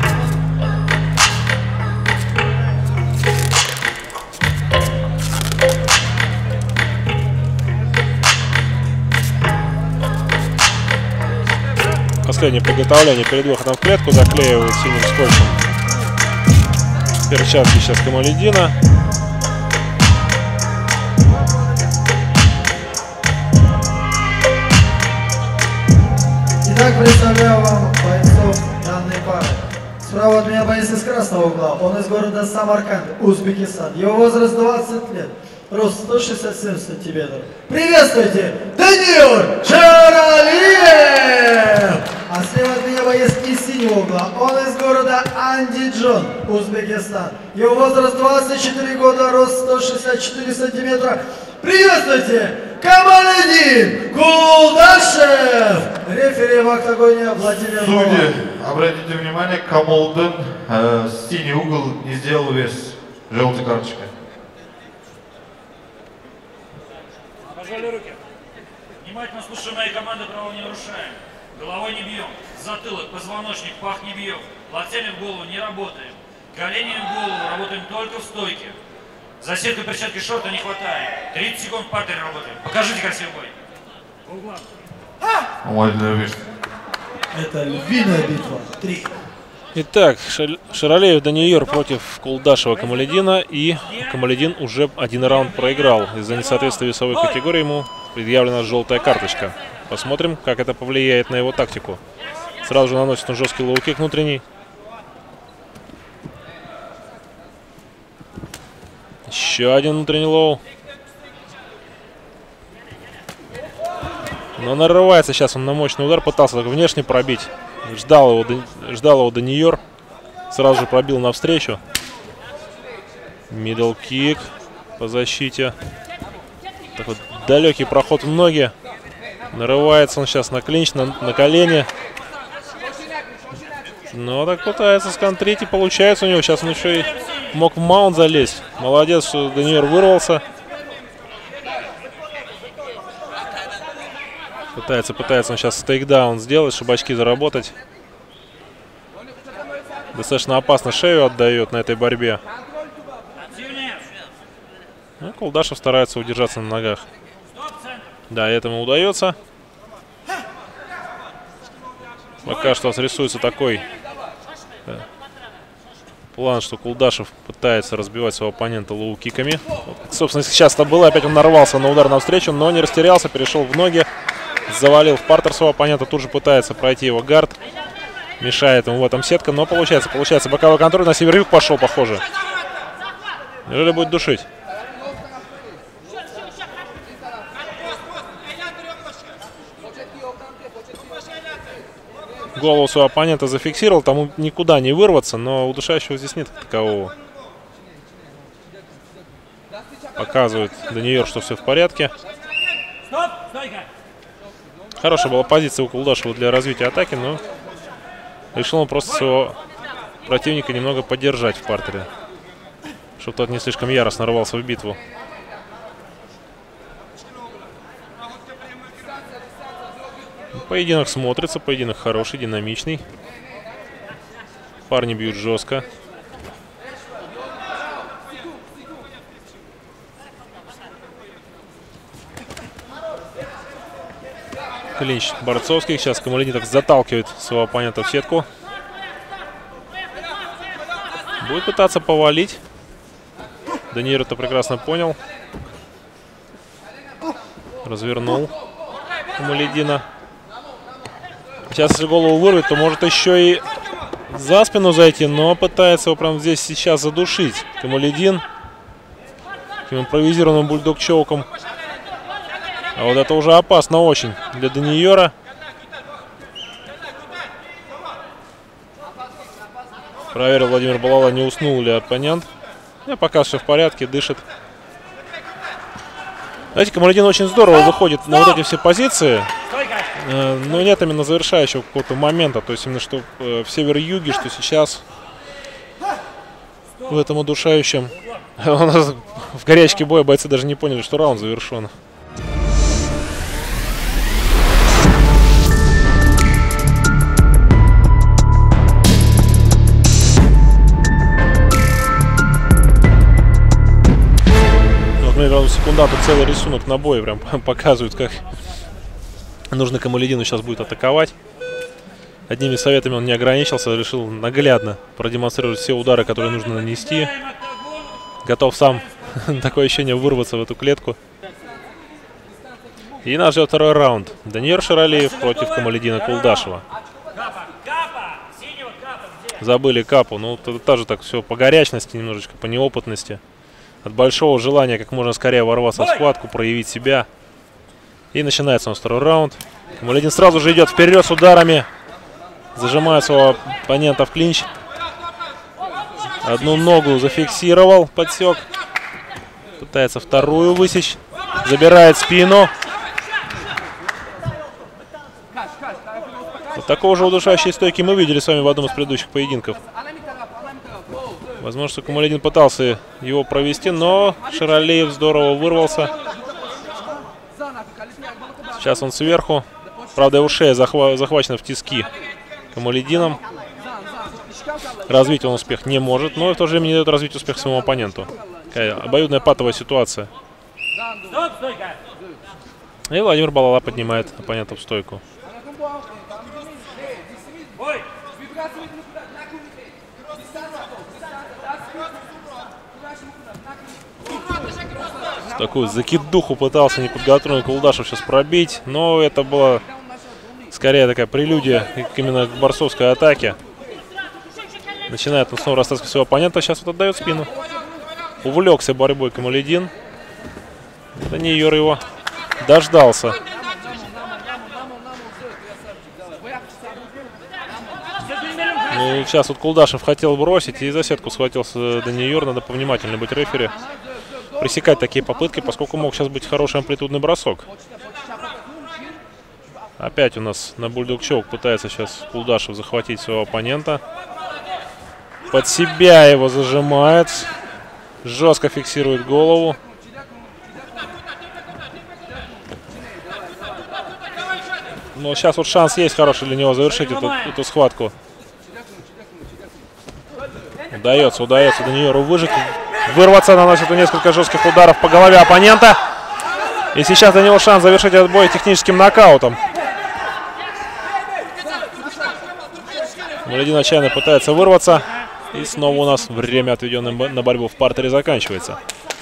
Последнее приготовление перед выходом в клетку заклеивают синим скотчем перчатки сейчас Камалетдина. Итак, представляю вам бойцов данной пары. Справа от меня боец из красного угла. Он из города Самарканд, Узбекистан. Его возраст двадцать лет. Рост сто шестьдесят семь сантиметров. Приветствуйте, Даниил Шаралиев! А слева от меня боец из синего угла. Он из города Андиджон, Узбекистан. Его возраст двадцать четыре года, рост сто шестьдесят четыре сантиметра. Приветствуйте, Камалетдин Кулдашев! Рефери в октагоне Владимир Новак. Судьи, обратите внимание, Камалетдин э, синий угол не сделал вес. Желтой карточкой. Пожали руки. Внимательно слушаем мои команды, право не нарушаем. Головой не бьем, затылок, позвоночник, пах не бьем. Локтями в голову не работаем. Коленями в голову работаем только в стойке. За сеткой перчатки шорта не хватает. тридцать секунд в партере работаем. Покажите красивый бой. Это львиная битва. Три. Итак, Шаралиев Даниил против Кулдашева Камалетдина, и Камалетдин уже один раунд проиграл. Из-за несоответствия весовой категории ему предъявлена желтая карточка. Посмотрим, как это повлияет на его тактику. Сразу же наносит он жесткий лоу-кик внутренний. Еще один внутренний лоу. Но нарывается сейчас он на мощный удар, пытался так внешне пробить. Ждал его, ждал его Даниил. Сразу же пробил навстречу. Мидл кик по защите. Такой далекий проход в ноги. Нарывается он сейчас на клинч, на, на колени. Но так пытается сконтрить, и получается у него. Сейчас он еще и мог в маунт залезть. Молодец, что Даниил вырвался. Пытается, пытается он сейчас тейкдаун сделать, чтобы очки заработать. Достаточно опасно шею отдает на этой борьбе. Ну, Кулдашев старается удержаться на ногах. Да, этому удается. Пока что рисуется такой да, план, что Кулдашев пытается разбивать своего оппонента лоу-киками. Вот, собственно, сейчас-то было, опять он нарвался на удар навстречу, но не растерялся, перешел в ноги. Завалил в партер своего оппонента, тут же пытается пройти его гард. Мешает ему в этом сетка, но получается, получается. Боковой контроль на север-юг пошел, похоже. Неужели будет душить? Голову своего оппонента зафиксировал, тому никуда не вырваться, но удушающего здесь нет такового. Показывает Даниил, что все в порядке. Хорошая была позиция у Кулдашева для развития атаки, но решил он просто своего противника немного поддержать в партере, чтобы тот не слишком яростно рвался в битву. Поединок смотрится, поединок хороший, динамичный. Парни бьют жестко. Клинч борцовских. Сейчас Камалетдин так заталкивает своего оппонента в сетку. Будет пытаться повалить. Даниил это прекрасно понял. Развернул Камалетдина. Сейчас, если голову вырвет, то может еще и за спину зайти, но пытается его прямо здесь сейчас задушить. Камалетдин таким импровизированным бульдог-чоуком. А вот это уже опасно очень для Даниила. Проверил Владимир Балала, не уснул ли оппонент. Ну, пока все в порядке, дышит. Знаете, Камаледин очень здорово выходит на вот эти все позиции, но нет именно завершающего какого-то момента. То есть именно что в север-юге, что сейчас в этом удушающем. У нас в горячке боя бойцы даже не поняли, что раунд завершен. Секунданту целый рисунок на бой прям показывают, как нужно Камаледину сейчас будет атаковать. Одними советами он не ограничился, решил наглядно продемонстрировать все удары, которые нужно нанести. Готов сам, такое ощущение, вырваться в эту клетку. И нас ждет второй раунд. Даниил Шералиев против Камаледина Кулдашева. Забыли Капу, ну тоже так все по горячности немножечко, по неопытности. От большого желания как можно скорее ворваться в схватку, проявить себя. И начинается у нас второй раунд. Камаледин сразу же идет вперед с ударами. Зажимает своего оппонента в клинч. Одну ногу зафиксировал, подсек. Пытается вторую высечь. Забирает спину. Вот такого же удушающей стойки мы видели с вами в одном из предыдущих поединков. Возможно, что Камаледин пытался его провести, но Шералиев здорово вырвался. Сейчас он сверху. Правда, его шея захва захвачена в тиски Камаледином. Развить он успех не может, но в то же время не дает развить успех своему оппоненту. Такая обоюдная патовая ситуация. И Владимир Балала поднимает оппонента в стойку. Такую закидуху пытался неподготовленный Кулдашев сейчас пробить, но это была скорее такая прелюдия именно к борцовской атаке. Начинает он снова растаскивать своего оппонента, сейчас вот отдает спину. Увлекся борьбой Камаледин. Даниил его дождался. Ну, сейчас вот Кулдашев хотел бросить и за сетку схватился Даниил. Надо повнимательнее быть рефери. Пресекать такие попытки, поскольку мог сейчас быть хороший амплитудный бросок. Опять у нас на бульдог чоук пытается сейчас Кулдашев захватить своего оппонента. Под себя его зажимает. Жестко фиксирует голову. Но сейчас вот шанс есть хороший для него завершить эту, эту схватку. Удается, удается Даниилу выжить. Вырваться, наносит несколько жестких ударов по голове оппонента. И сейчас для него шанс завершить этот бой техническим нокаутом. Камаледин отчаянно пытается вырваться. И снова у нас время, отведенное на борьбу в партере, заканчивается.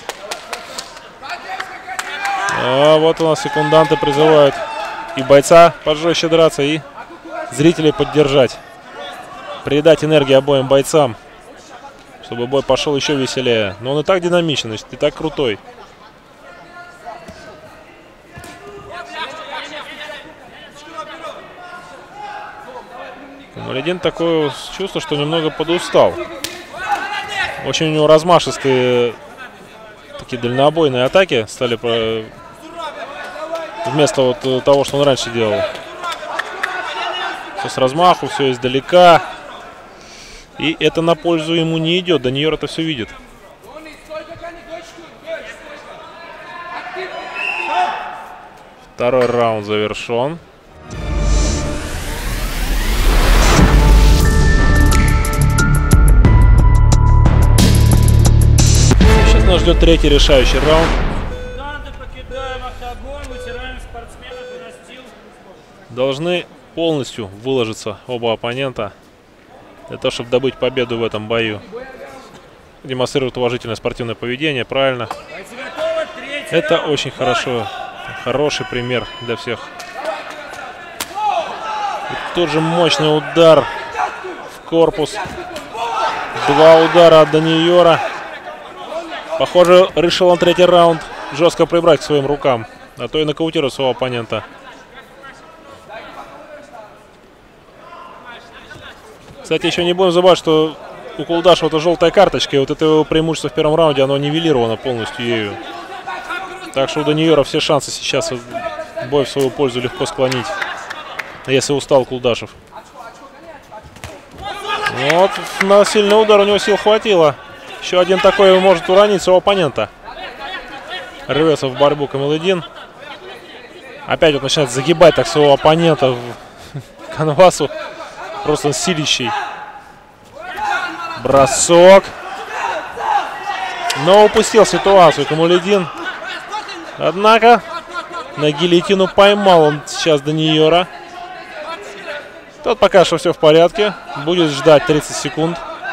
А вот у нас секунданты призывают и бойца пожестче драться, и зрителей поддержать. Придать энергии обоим бойцам, чтобы бой пошел еще веселее. Но он и так динамичный, и так крутой. Камаледин такое чувство, что немного подустал. Очень у него размашистые такие дальнобойные атаки стали про... вместо вот того, что он раньше делал. Все с размаху, все издалека. И это на пользу ему не идет. Даниил это все видит. Второй раунд завершен. Сейчас нас ждет третий решающий раунд. Должны полностью выложиться оба оппонента для того, чтобы добыть победу в этом бою. Демонстрирует уважительное спортивное поведение, правильно. Это очень хорошо, хороший пример для всех. И тут же мощный удар в корпус. Два удара от Даниила. Похоже, решил он третий раунд жестко прибрать к своим рукам, а то и нокаутировать своего оппонента. Кстати, еще не будем забывать, что у Кулдашева это желтая карточка, и вот это его преимущество в первом раунде, оно нивелировано полностью ею. Так что у Даниора все шансы сейчас бой в свою пользу легко склонить, если устал Кулдашев. Вот, на сильный удар у него сил хватило. Еще один такой может уронить своего оппонента. Рвется в борьбу Камалетдин. Опять вот начинает загибать так своего оппонента в канвасу. Просто силищий. Бросок. Но упустил ситуацию Камалетдин. Однако на гильотину поймал он сейчас Даниора. Тот пока что все в порядке. Будет ждать тридцать секунд.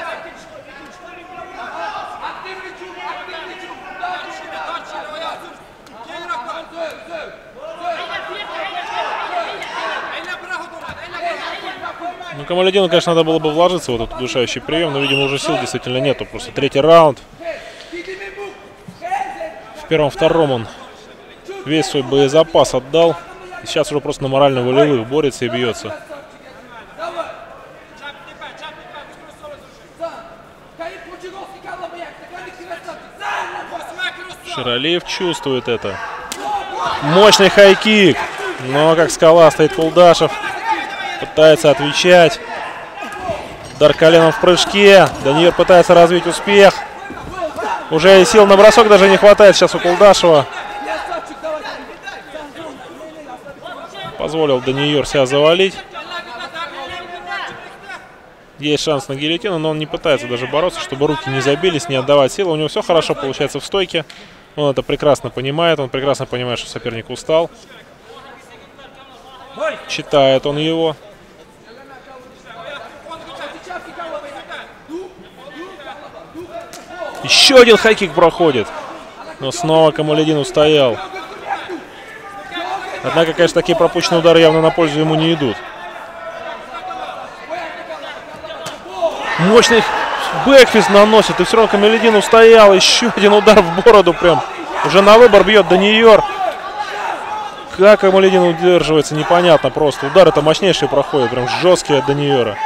Ну, Камалетдину, конечно, надо было бы вложиться в этот удушающий прием, но, видимо, уже сил действительно нету. Просто третий раунд. В первом-втором он весь свой боезапас отдал. И сейчас уже просто на морально-волевых борется и бьется. Шералиев чувствует это. Мощный хайкик. Но как скала стоит Кулдашев. Пытается отвечать. Удар коленом в прыжке. Даниор пытается развить успех. Уже сил на бросок даже не хватает сейчас у Кулдашева. Позволил Даниор себя завалить. Есть шанс на гильотину, но он не пытается даже бороться, чтобы руки не забились, не отдавать силы. У него все хорошо получается в стойке. Он это прекрасно понимает. Он прекрасно понимает, что соперник устал. Читает он его. Еще один хайкик проходит. Но снова Камалетдин устоял. Однако, конечно, такие пропущенные удары явно на пользу ему не идут. Мощный бэкфист наносит. И все равно Камалетдин устоял. Еще один удар в бороду прям. Уже на выбор бьет Даниор. Как Камалетдин удерживается, непонятно просто. Удар это мощнейший проходит. Прям жесткий от Даниора.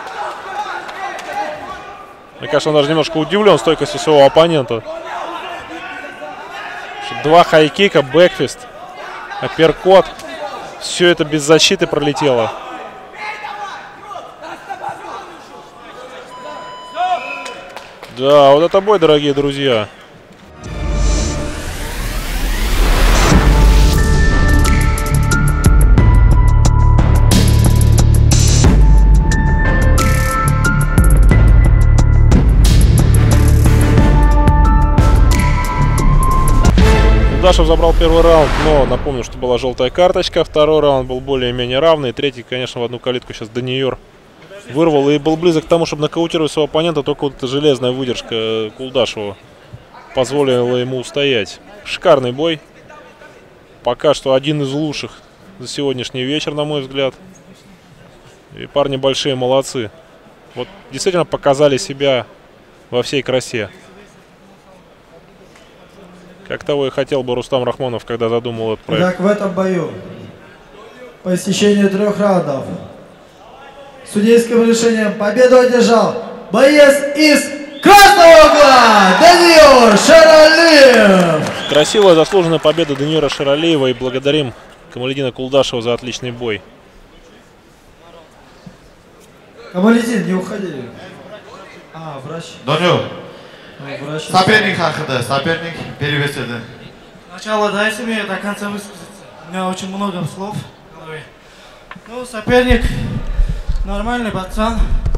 Мне кажется, он даже немножко удивлен стойкостью своего оппонента. Два хайкика, бэкфист, апперкот. Все это без защиты пролетело. Да, вот это бой, дорогие друзья. Кулдашев забрал первый раунд, но напомню, что была желтая карточка. Второй раунд был более-менее равный. Третий, конечно, в одну калитку сейчас Даниор вырвал и был близок к тому, чтобы нокаутировать своего оппонента. Только вот эта железная выдержка Кулдашева позволила ему устоять. Шикарный бой. Пока что один из лучших за сегодняшний вечер, на мой взгляд. И парни большие молодцы. Вот действительно показали себя во всей красе. Как того и хотел бы Рустам Рахмонов, когда задумал этот проект. Итак, в этом бою по истечению трех раундов судейским решением победу одержал боец из красного угла Даниор Шералиев. Красивая заслуженная победа Даниора Шералиева, и благодарим Камалетдина Кулдашева за отличный бой. Камалетдин, не уходи. А, врач. Даниор. Врач. Соперник хакида, соперник перевесит. Сначала дайте мне до конца высказаться. У меня очень много слов в голове. Ну, соперник нормальный пацан.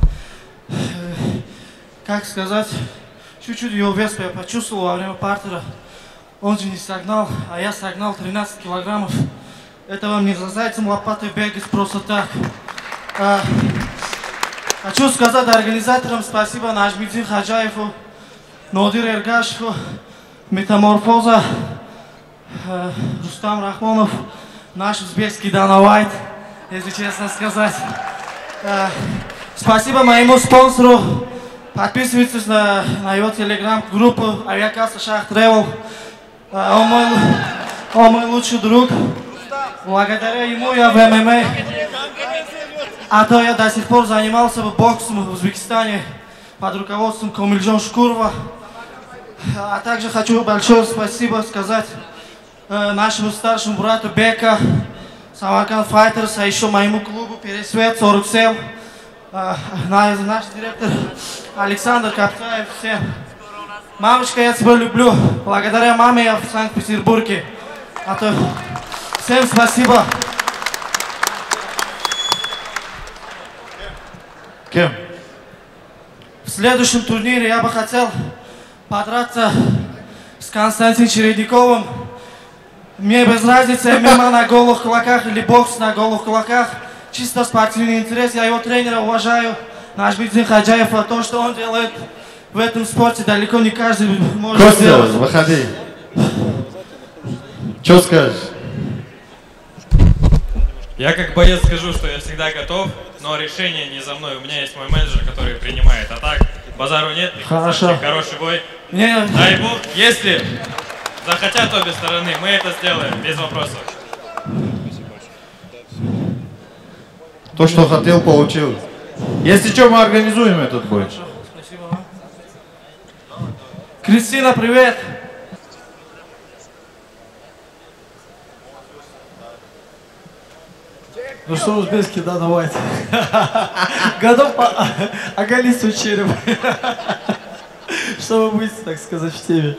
Как сказать, чуть-чуть его вес я почувствовал во время партера. Он же не согнал, а я согнал тринадцать килограммов. Это вам не за зайцем лопатой бегать просто так. А, хочу сказать организаторам спасибо Нажмиддин Хаджаеву, Нодир Эргашеву, Метаморфоза, э, Рустам Рахмонов, наш узбекский Дана Уайт, если честно сказать. Э, спасибо моему спонсору. Подписывайтесь на, на его телеграм-группу Авиакасса Шах Тревел. Э, он, мой, он мой лучший друг. Благодаря ему я в эм эм а. А то я до сих пор занимался боксом в Узбекистане. под руководством Комильджон Шкурова. А также хочу большое спасибо сказать э, нашему старшему брату Бека, Самарканд Файтерс, а еще моему клубу Пересвет сорок семь, э, наш директор Александр Капкаев, всем. Мамочка, я тебя люблю. Благодаря маме я в Санкт-Петербурге. А то всем спасибо. Кем? В следующем турнире я бы хотел подраться с Константином Чередниковым. Мне без разницы, эм эм а на голых кулаках или бокс на голых кулаках. Чисто спортивный интерес. Я его тренера уважаю. Нажбидзин Хаджаев, а то, что он делает в этом спорте, далеко не каждый может Костя, сделать. выходи. Что скажешь? Я как боец скажу, что я всегда готов, но решение не за мной. У меня есть мой менеджер, который принимает. А так, базару нет. Хорошо. Хороший бой. Не... Дай бог, если захотят обе стороны, мы это сделаем, без вопросов. То, что хотел, получил. Если что, мы организуем этот бой. Спасибо вам. Кристина, привет! Ну что, узбекский, да, давайте. Готов оголить свой череп. Чтобы быть, так сказать, в теме.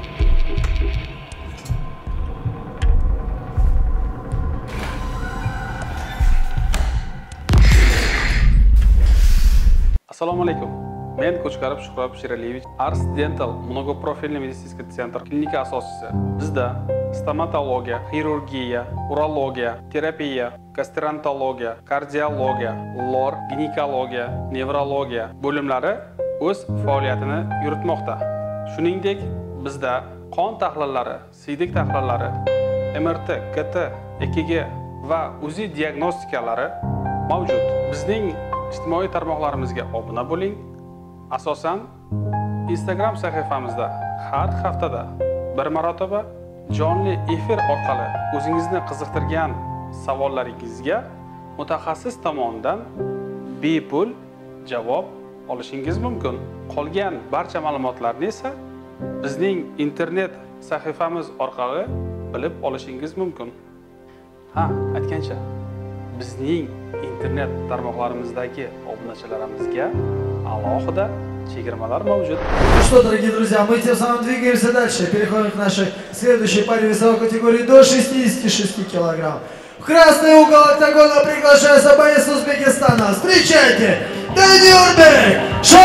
Assalomu alaykum. Men Qo'chqarov Shuhrat Sheraliyevich, Ars Dental mnogoprofilniy meditsinskiy sentr klinika asoschisi. Bizda stomatologiya, xirurgiya, urologiya, terapiya, gastroenterologiya, kardiologiya, lor, ginekologiya, nevrologiya bo'limlari o'z faoliyatini yuritmoqda. Shuningdek, bizda qon tahlillari, siydik tahlillari, M R T, K T, E K G va U Z I diagnostikalari mavjud. Bizning ijtimoiy tarmoqlarimizga obuna bo'ling. Asosan Instagram sahifamizda har haftada bir marotaba jonli efir orqali o'zingizni qiziqtirgan savollaringizga mutaxassis tomonidan bepul javob olishingiz mumkin. Qolgan barcha ma'lumotlarni esa bizning internet sahifamiz orqali bilib olishingiz mumkin. Ha, aytgancha bizning internet tarmoqlarimizdagi obunachilarimizga alohida chegirmalar mavjud. Ну что, дорогие друзья, мы тем самым двигаемся дальше. Переходим к нашей следующей паре весовой категории до шестидесяти шести килограмм. В красный угол октагона приглашается боец Узбекистана. Встречайте, Даниурбек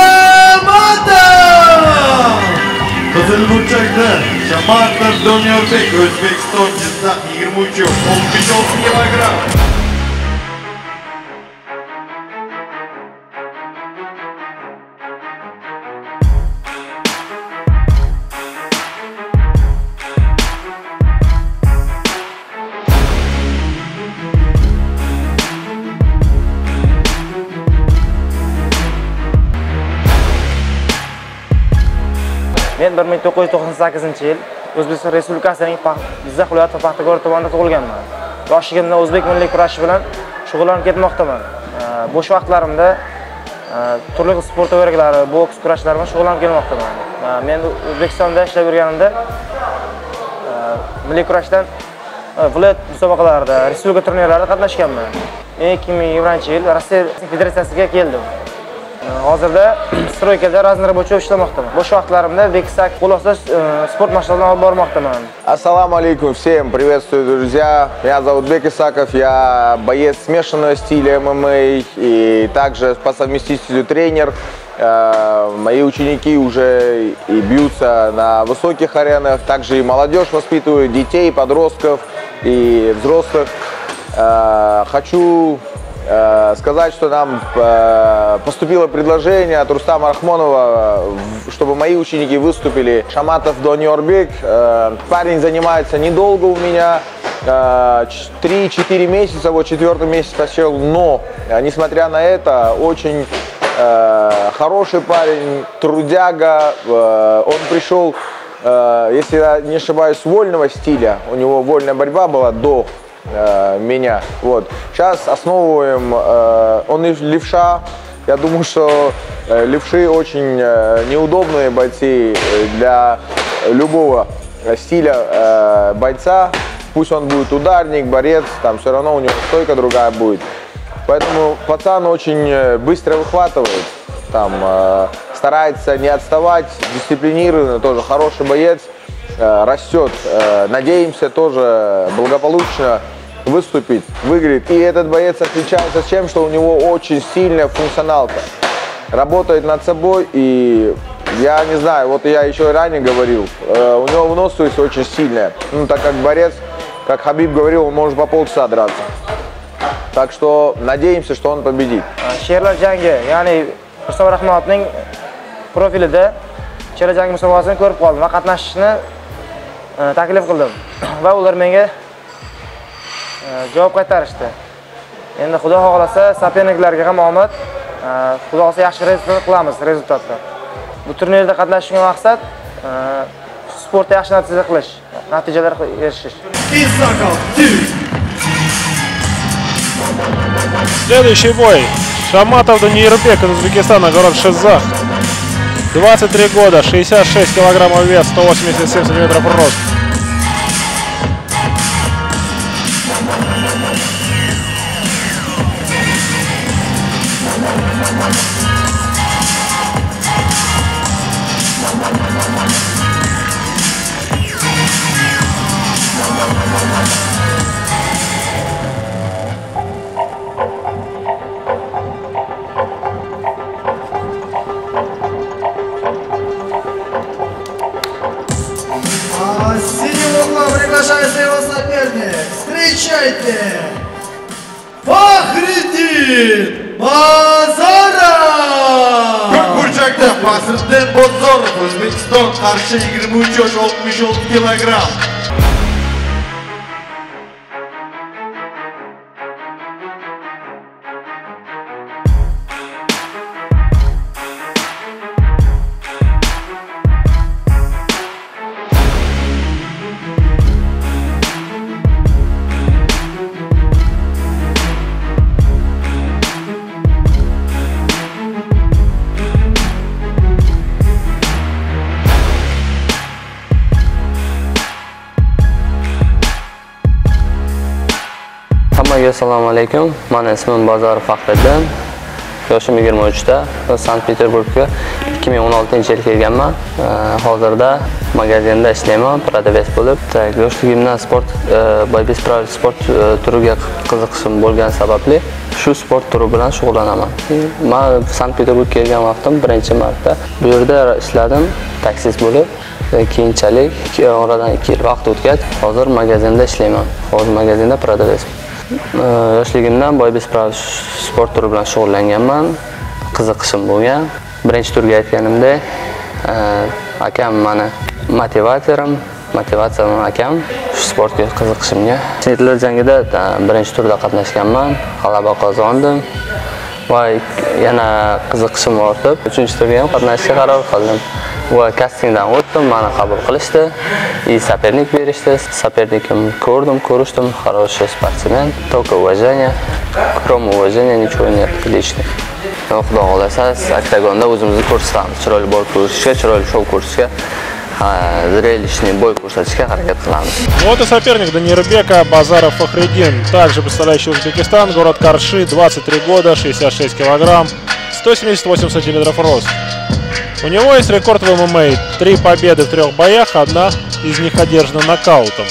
Шаматов! Qizilburchakda Shamatov Doniyorbek, O'zbekiston, Jizzax, yigirma uch yosh, oltmish olti kilogramm. Men bir ming to'qqiz yuz to'qson sakkizinchi yil O'zbekiston Respublikasining Jizzax viloyati Paxtakor tumanida tug'ilganman. Yoshligimda o'zbek milliy kurashi bilan shug'ullanib ketmoqdaman. Bo'sh vaqtlarimda turli sport o'yinlari, boks kurashlari bilan shug'ullanib kelmoqdaman. Men O'zbekistonda ishlab yurganimda milliy kurashdan viloyat musobaqalarida, respublika turnirlarida qatnashganman. ikki ming yigirmanchi yil Rossiya Federatsiyasiga keldim. Hozirda stroykada raznobo'cha ishlamoqdaman. Bo'sh vaqtlarimda beksak, qo'l-ostish sport mashg'ulotlarini olib bormoqdaman. Ассаламу алейкум всем, приветствую, друзья. Меня зовут Бек Исаков, я боец смешанного стиля эм эм а и также по совместительству тренер. Мои ученики уже и бьются на высоких аренах, также и молодежь воспитываю, детей, подростков и взрослых. Хочу сказать, что нам поступило предложение от Рустама Рахмонова, чтобы мои ученики выступили. Шаматов Доньорбек. Парень занимается недолго у меня, три-четыре месяца, вот четвертый месяц начал, но, несмотря на это, очень хороший парень, трудяга. Он пришел, если я не ошибаюсь, вольного стиля, у него вольная борьба была до меня. Вот. Сейчас основываем, э, он левша, Я думаю, что левши очень неудобные бойцы для любого стиля бойца. Пусть он будет ударник, борец, там все равно у него стойка другая будет. Поэтому пацан очень быстро выхватывает, там, э, старается не отставать, дисциплинированно, тоже хороший боец, э, растет. Э, надеемся тоже благополучно выступить, выиграть. И этот боец отличается тем, что у него очень сильная функционалка. Работает над собой, и я не знаю, вот я еще ранее говорил, э, у него выносливость очень сильная. Ну, так как борец, как Хабиб говорил, он может по полчаса драться. Так что надеемся, что он победит. Sherlar jangi, ya'ni Rustam Rahmonovning profilida Sherlar jangi musobaqasini ko'rib qoldim va qatnashishni taklif qildim. Va ular menga javob qaytarishdi. Endi Xudo xohlasa, soperniklarga ham omad, Xudo xohlasa yaxshi rezultat qilamiz rezultatda. Bu turnirda qatnashishga maqsad sportda yaxshi natija qilish, natijalar erishish. Следующий бой. Шаматов Даниирбек из Узбекистана, город Шизах. двадцать три года, шестьдесят шесть килограммов вес, сто восемьдесят семь сантиметров рост. Приглашается его соперник. Встречайте! Фахриддин Bozorov! Burchakda Fahriddin Bozorov, O'zbekiston, qarshi yigirma uch yosh oltmish olti kilogramm. Assalomu alaykum. Meni ismim Bozorov Fahriddin. Yoshim yigirma uch ta. Sankt-Peterburgga ikki ming o'n oltinchi yil kelganman. Hozirda magazinda ishlayman, prodavец bo'lib. Yoshligimdan sport, boybes pravil sport turiga qiziqishim bo'lgan sababli shu sport turi bilan shug'ullanaman. Men Sankt-Peterburgga kelgan vaqtim birinchi marta bu yerda ishladim, taksist bo'lib. Keyinchalik oradan ikki yil vaqt o'tgach, hozir magazinda ishlayman. Hozir magazinda prodavец. Yoshligimdan boybes pravil sport turi bilan shug'ullanganman. Qiziqishim bo'lgan. Birinchi turga aytganimda, akam meni motivatorim, motivatsiyam akam shu sportga qiziqishimga. Chetlar jangida birinchi turda qatnashganman, g'alaba qozondim va yana qiziqishim ortib, uchinchi turga ham qatnashishga qaror qildim. Va kastingdan o'tdim, meni qabul qilishdi. И соперник berishdi. Соперниким ko'rdim, ko'rishdim, хороший спортсмен, только уважение, кроме уважения ничего нет лично. Xudo xolasa, oktagonda o'zimizni ko'rsatamiz. Chiroyli boy ko'rsatishga, chiroyli shou ko'rsatishga, зрелищный бой ko'rsatishga harakat qilamiz. Вот и соперник Даниирбека Бозоров Фахриддин, также представляющий Узбекистан, город Карши, двадцать три года, шестьдесят шесть килограмм, сто семьдесят восемь сантиметров рост. У него есть рекорд в эм эм а. Три победы в трех боях, одна из них одержана нокаутом.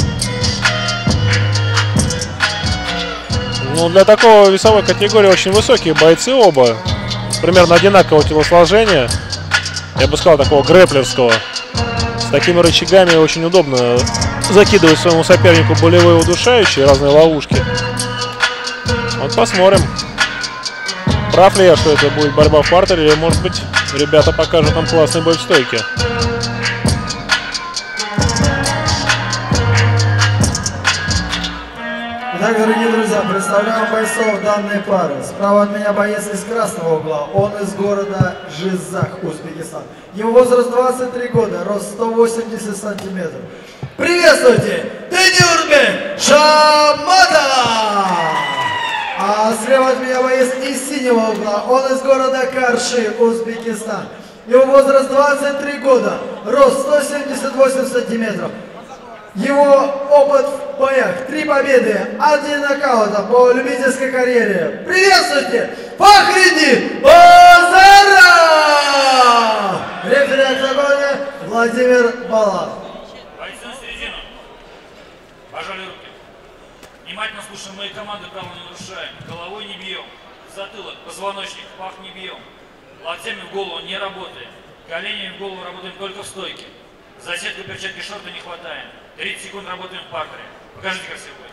Ну, для такого весовой категории очень высокие бойцы оба. Примерно одинакового телосложения. Я бы сказал, такого грэплерского. С такими рычагами очень удобно закидывать своему сопернику болевые удушающие, разные ловушки. Вот посмотрим, прав ли я, что это будет борьба в партере, или, может быть, ребята покажут нам классный бой в стойке. Итак, дорогие друзья, представляем бойцов данной пары. Справа от меня боец из красного угла. Он из города Жизах, Узбекистан. Его возраст двадцать три года, рост сто восемьдесят сантиметров. Приветствуйте, Даниирбек Шаматов! А А слева от меня боец из синего угла. Он из города Карши, Узбекистан. Его возраст двадцать три года, рост сто семьдесят восемь сантиметров. Его опыт в боях: три победы, один нокаута по любительской карьере. Приветствуйте, Фахридин Базаров! Рефери октагона Владимир Балат. Бойцы на середину. Пожали руки. Внимательно слушаем мои команды, правила не нарушаем. Головой не бьем. Затылок, позвоночник, пах не бьем. Локтями в голову не работаем. Коленями в голову работаем только в стойке. Засетка, перчатки, шорты не хватаем. тридцать секунд работаем в партере. Покажите красивый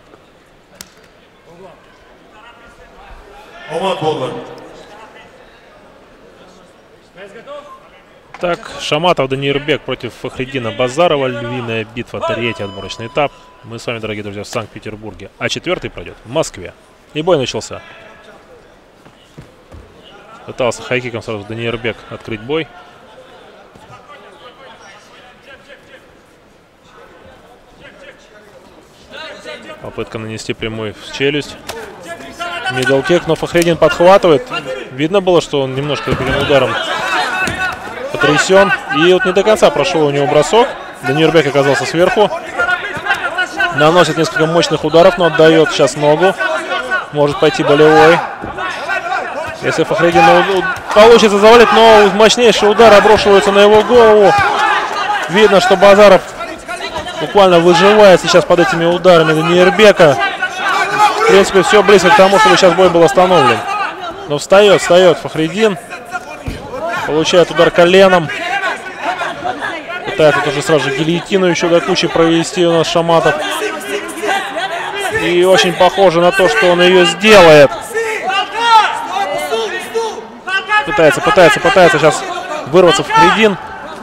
бой. Омад Болгар. Так, Шаматов Даниирбек против Фахриддина Базарова. Львиная битва, третий отборочный этап. Мы с вами, дорогие друзья, в Санкт-Петербурге. А четвертый пройдет в Москве. И бой начался. Пытался хайкиком сразу Даниирбек открыть бой. Попытка нанести прямой в челюсть. Мидл-кик, но Фахриддин подхватывает. Видно было, что он немножко перед ударом потрясен. И вот не до конца прошел у него бросок. Даниирбек оказался сверху. Наносит несколько мощных ударов, но отдает сейчас ногу. Может пойти болевой. Если Фахриддин получится завалить, но мощнейший удар обрушивается на его голову. Видно, что Базаров буквально выживает сейчас под этими ударами Даниирбека. В принципе, все близко к тому, чтобы сейчас бой был остановлен. Но встает, встает Фахриддин. Получает удар коленом. Пытается тоже сразу же гильотину еще до кучи провести у нас Шаматов. И очень похоже на то, что он ее сделает. Пытается, пытается, пытается сейчас вырваться Фахриддин.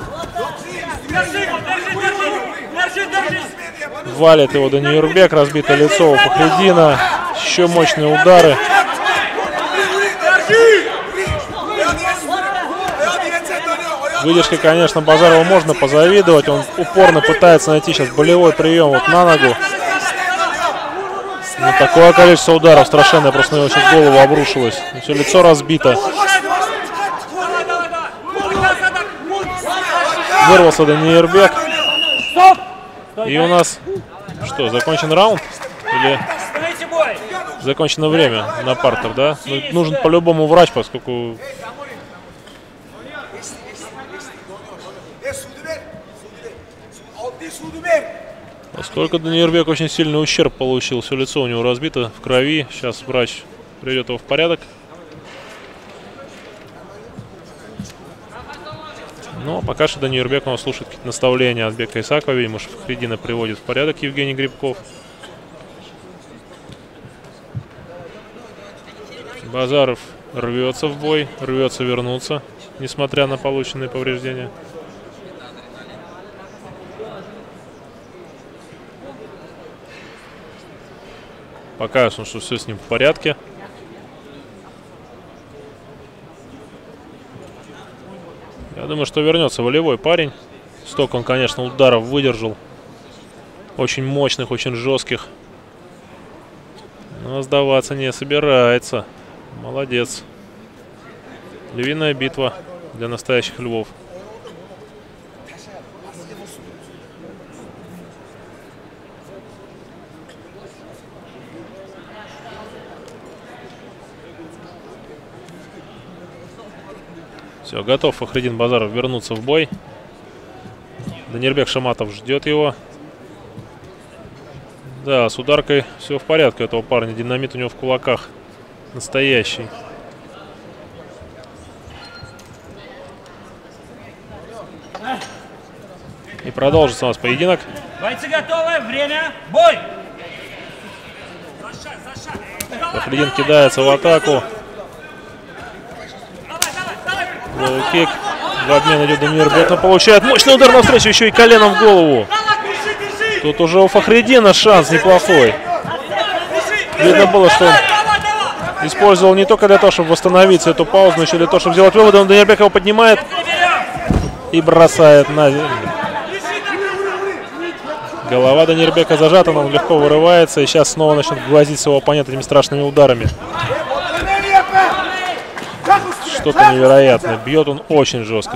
Валит его Даниирбек, разбитое лицо у Фахриддина. Еще мощные удары. Выдержкой, конечно, Базарову можно позавидовать. Он упорно пытается найти сейчас болевой прием вот на ногу. Но такое количество ударов страшенное, просто на него сейчас голову обрушилось. Все лицо разбито. Вырвался Даниирбек. И у нас что, закончен раунд? Или закончено время на партер, да? Ну, нужен по-любому врач, поскольку... Поскольку Даниирбек очень сильный ущерб получил, все лицо у него разбито в крови. Сейчас врач приведет его в порядок. Но пока что Даниирбек он слушает какие-то наставления от Бека Исакова. Видимо, что Фахриддина приводит в порядок Евгений Грибков. Базаров рвется в бой, рвется вернуться, несмотря на полученные повреждения. Показывает, что все с ним в порядке. Я думаю, что вернется волевой парень. Столько он, конечно, ударов выдержал. Очень мощных, очень жестких. Но сдаваться не собирается. Молодец. Львиная битва для настоящих львов. Все, готов Фахриддин Базаров вернуться в бой. Даниирбек Шаматов ждет его. Да, с ударкой все в порядке у этого парня. Динамит у него в кулаках. Настоящий. И продолжится у нас поединок. Бойцы готовы, время, бой! Фахриддин кидается в атаку. Лоу-кик. В обмен идет Даниирбек, но получает мощный удар навстречу, еще и коленом в голову. Тут уже у Фахриддина шанс неплохой. Видно было, что он использовал не только для того, чтобы восстановиться эту паузу, но еще для того, чтобы сделать выводы. Он Даниирбек его поднимает и бросает на землю. Голова Даниэрбека зажата, но он легко вырывается. И сейчас снова начнет гвоздить своего оппонента этими страшными ударами. Что-то невероятное. Бьет он очень жестко.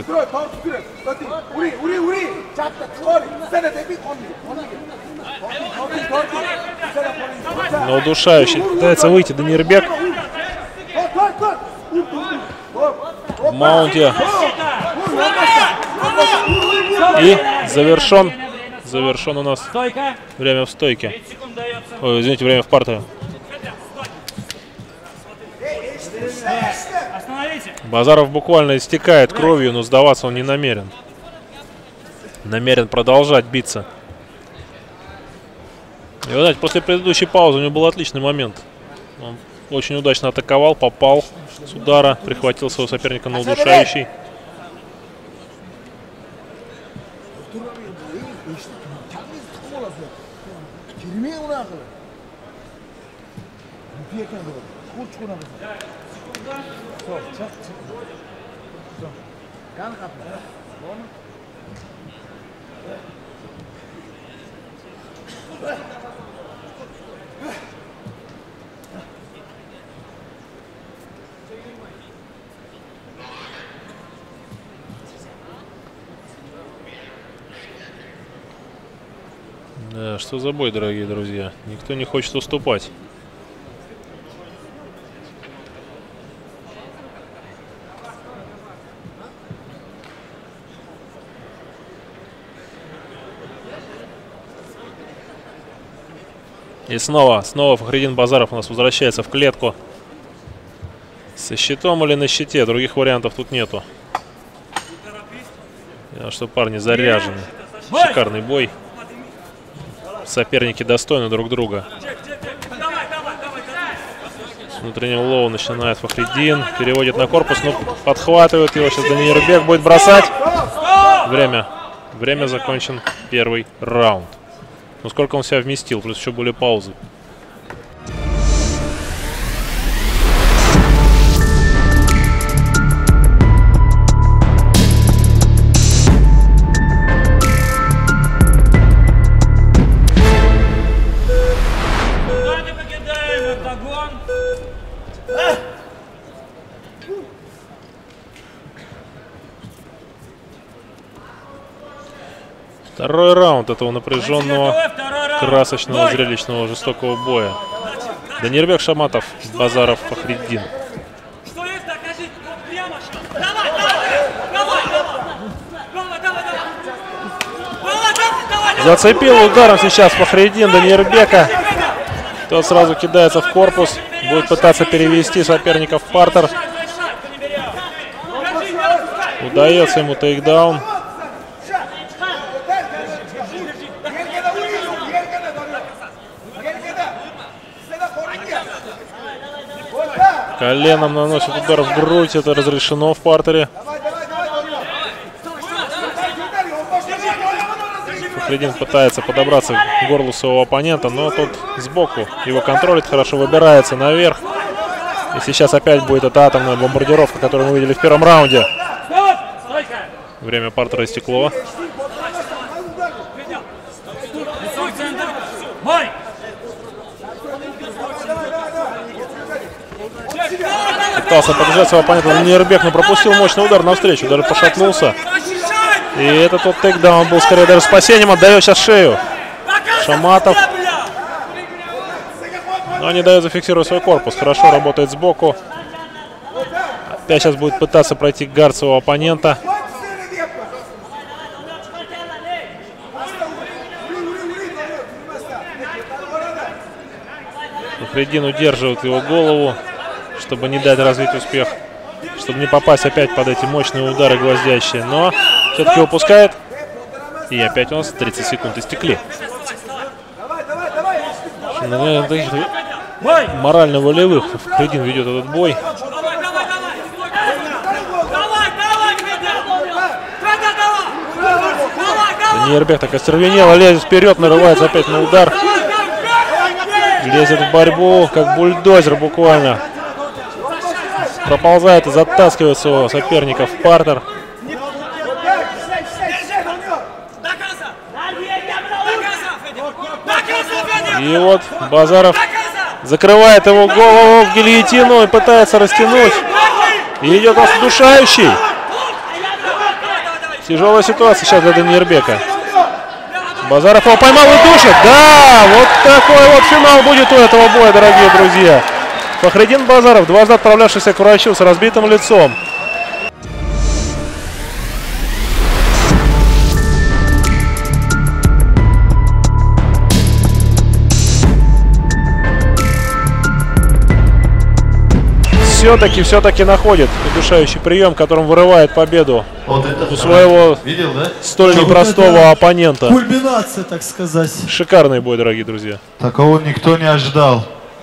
Но удушающий. Пытается выйти Даниэрбек. В маунте. И завершен. Завершен у нас время в стойке. Ой, извините, время в партере. Базаров буквально истекает кровью, но сдаваться он не намерен. Намерен продолжать биться. И вы знаете, после предыдущей паузы у него был отличный момент. Он очень удачно атаковал, попал с удара, прихватил своего соперника на удушающий. Да, что за бой, дорогие друзья. Никто не хочет уступать. И снова, снова Фахриддин Базаров у нас возвращается в клетку. Со щитом или на щите, других вариантов тут нету. Потому что парни заряжены. Шикарный бой. Соперники достойны друг друга. С внутренним лоу начинает Фахриддин. Переводит на корпус, но подхватывает его. Сейчас Даниэрбек будет бросать. Время. Время закончен первый раунд. Ну сколько он себя вместил, плюс еще были паузы. Второй раунд этого напряженного, красочного, зрелищного, жестокого боя. Даниэрбек Шаматов, Базаров Фахриддин. Зацепил ударом сейчас Фахриддин Даниэрбека. Тот сразу кидается в корпус, будет пытаться перевести соперника в партер. Удается ему тейкдаун. Коленом наносит удар в грудь, это разрешено в партере. Фахриддин пытается подобраться к горлу своего оппонента, но тот сбоку его контролит, хорошо выбирается наверх. И сейчас опять будет эта атомная бомбардировка, которую мы видели в первом раунде. Время партера истекло. Пытался поддержать своего оппонента, но Даниэрбек, но пропустил мощный удар навстречу, даже пошатнулся. И этот вот тейкдаун был скорее даже спасением, отдает сейчас шею Шаматов. Но не дает зафиксировать свой корпус, хорошо работает сбоку. Опять сейчас будет пытаться пройти гард своего оппонента. Фахриддин удерживает его голову, чтобы не дать развить успех, чтобы не попасть опять под эти мощные удары гвоздящие. Но все-таки выпускает. И опять у нас тридцать секунд истекли. Морально-волевых Фахриддин ведет этот бой. Даниэрбек так остервенело лезет вперед, нарывается опять на удар. Лезет в борьбу, как бульдозер буквально. Проползает и затаскивает своего соперника в партер. И вот Базаров закрывает его голову в гильотину и пытается растянуть. И идет он удушающий. Тяжелая ситуация сейчас для Даниербека. Базаров его поймал и душит. Да, вот такой вот финал будет у этого боя, дорогие друзья. Фахриддин Базаров, дважды отправлявшийся к врачу с разбитым лицом. Все-таки, все-таки находит удушающий прием, которым вырывает победу вот это у своего видел, да? столь Да, непростого вот оппонента. Кульминация, так сказать. Шикарный бой, дорогие друзья. Такого никто не ожидал.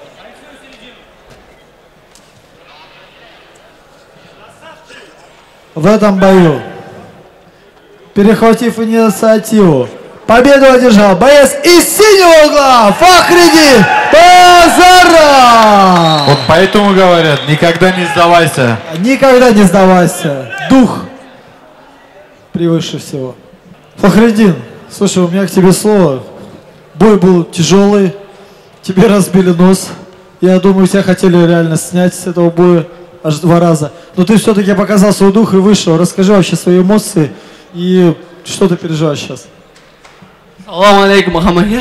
В этом бою, перехватив инициативу, победу одержал боец из синего угла Фахриддин Базаров! Вот поэтому говорят, никогда не сдавайся. Никогда не сдавайся. Дух превыше всего. Фахриддин, слушай, у меня к тебе слово. Бой был тяжелый, тебе разбили нос. Я думаю, тебя хотели реально снять с этого боя аж два раза. Но ты все-таки показал свой дух и вышел. Расскажи вообще свои эмоции и что ты переживаешь сейчас. Салам алейкум, Мухаммад.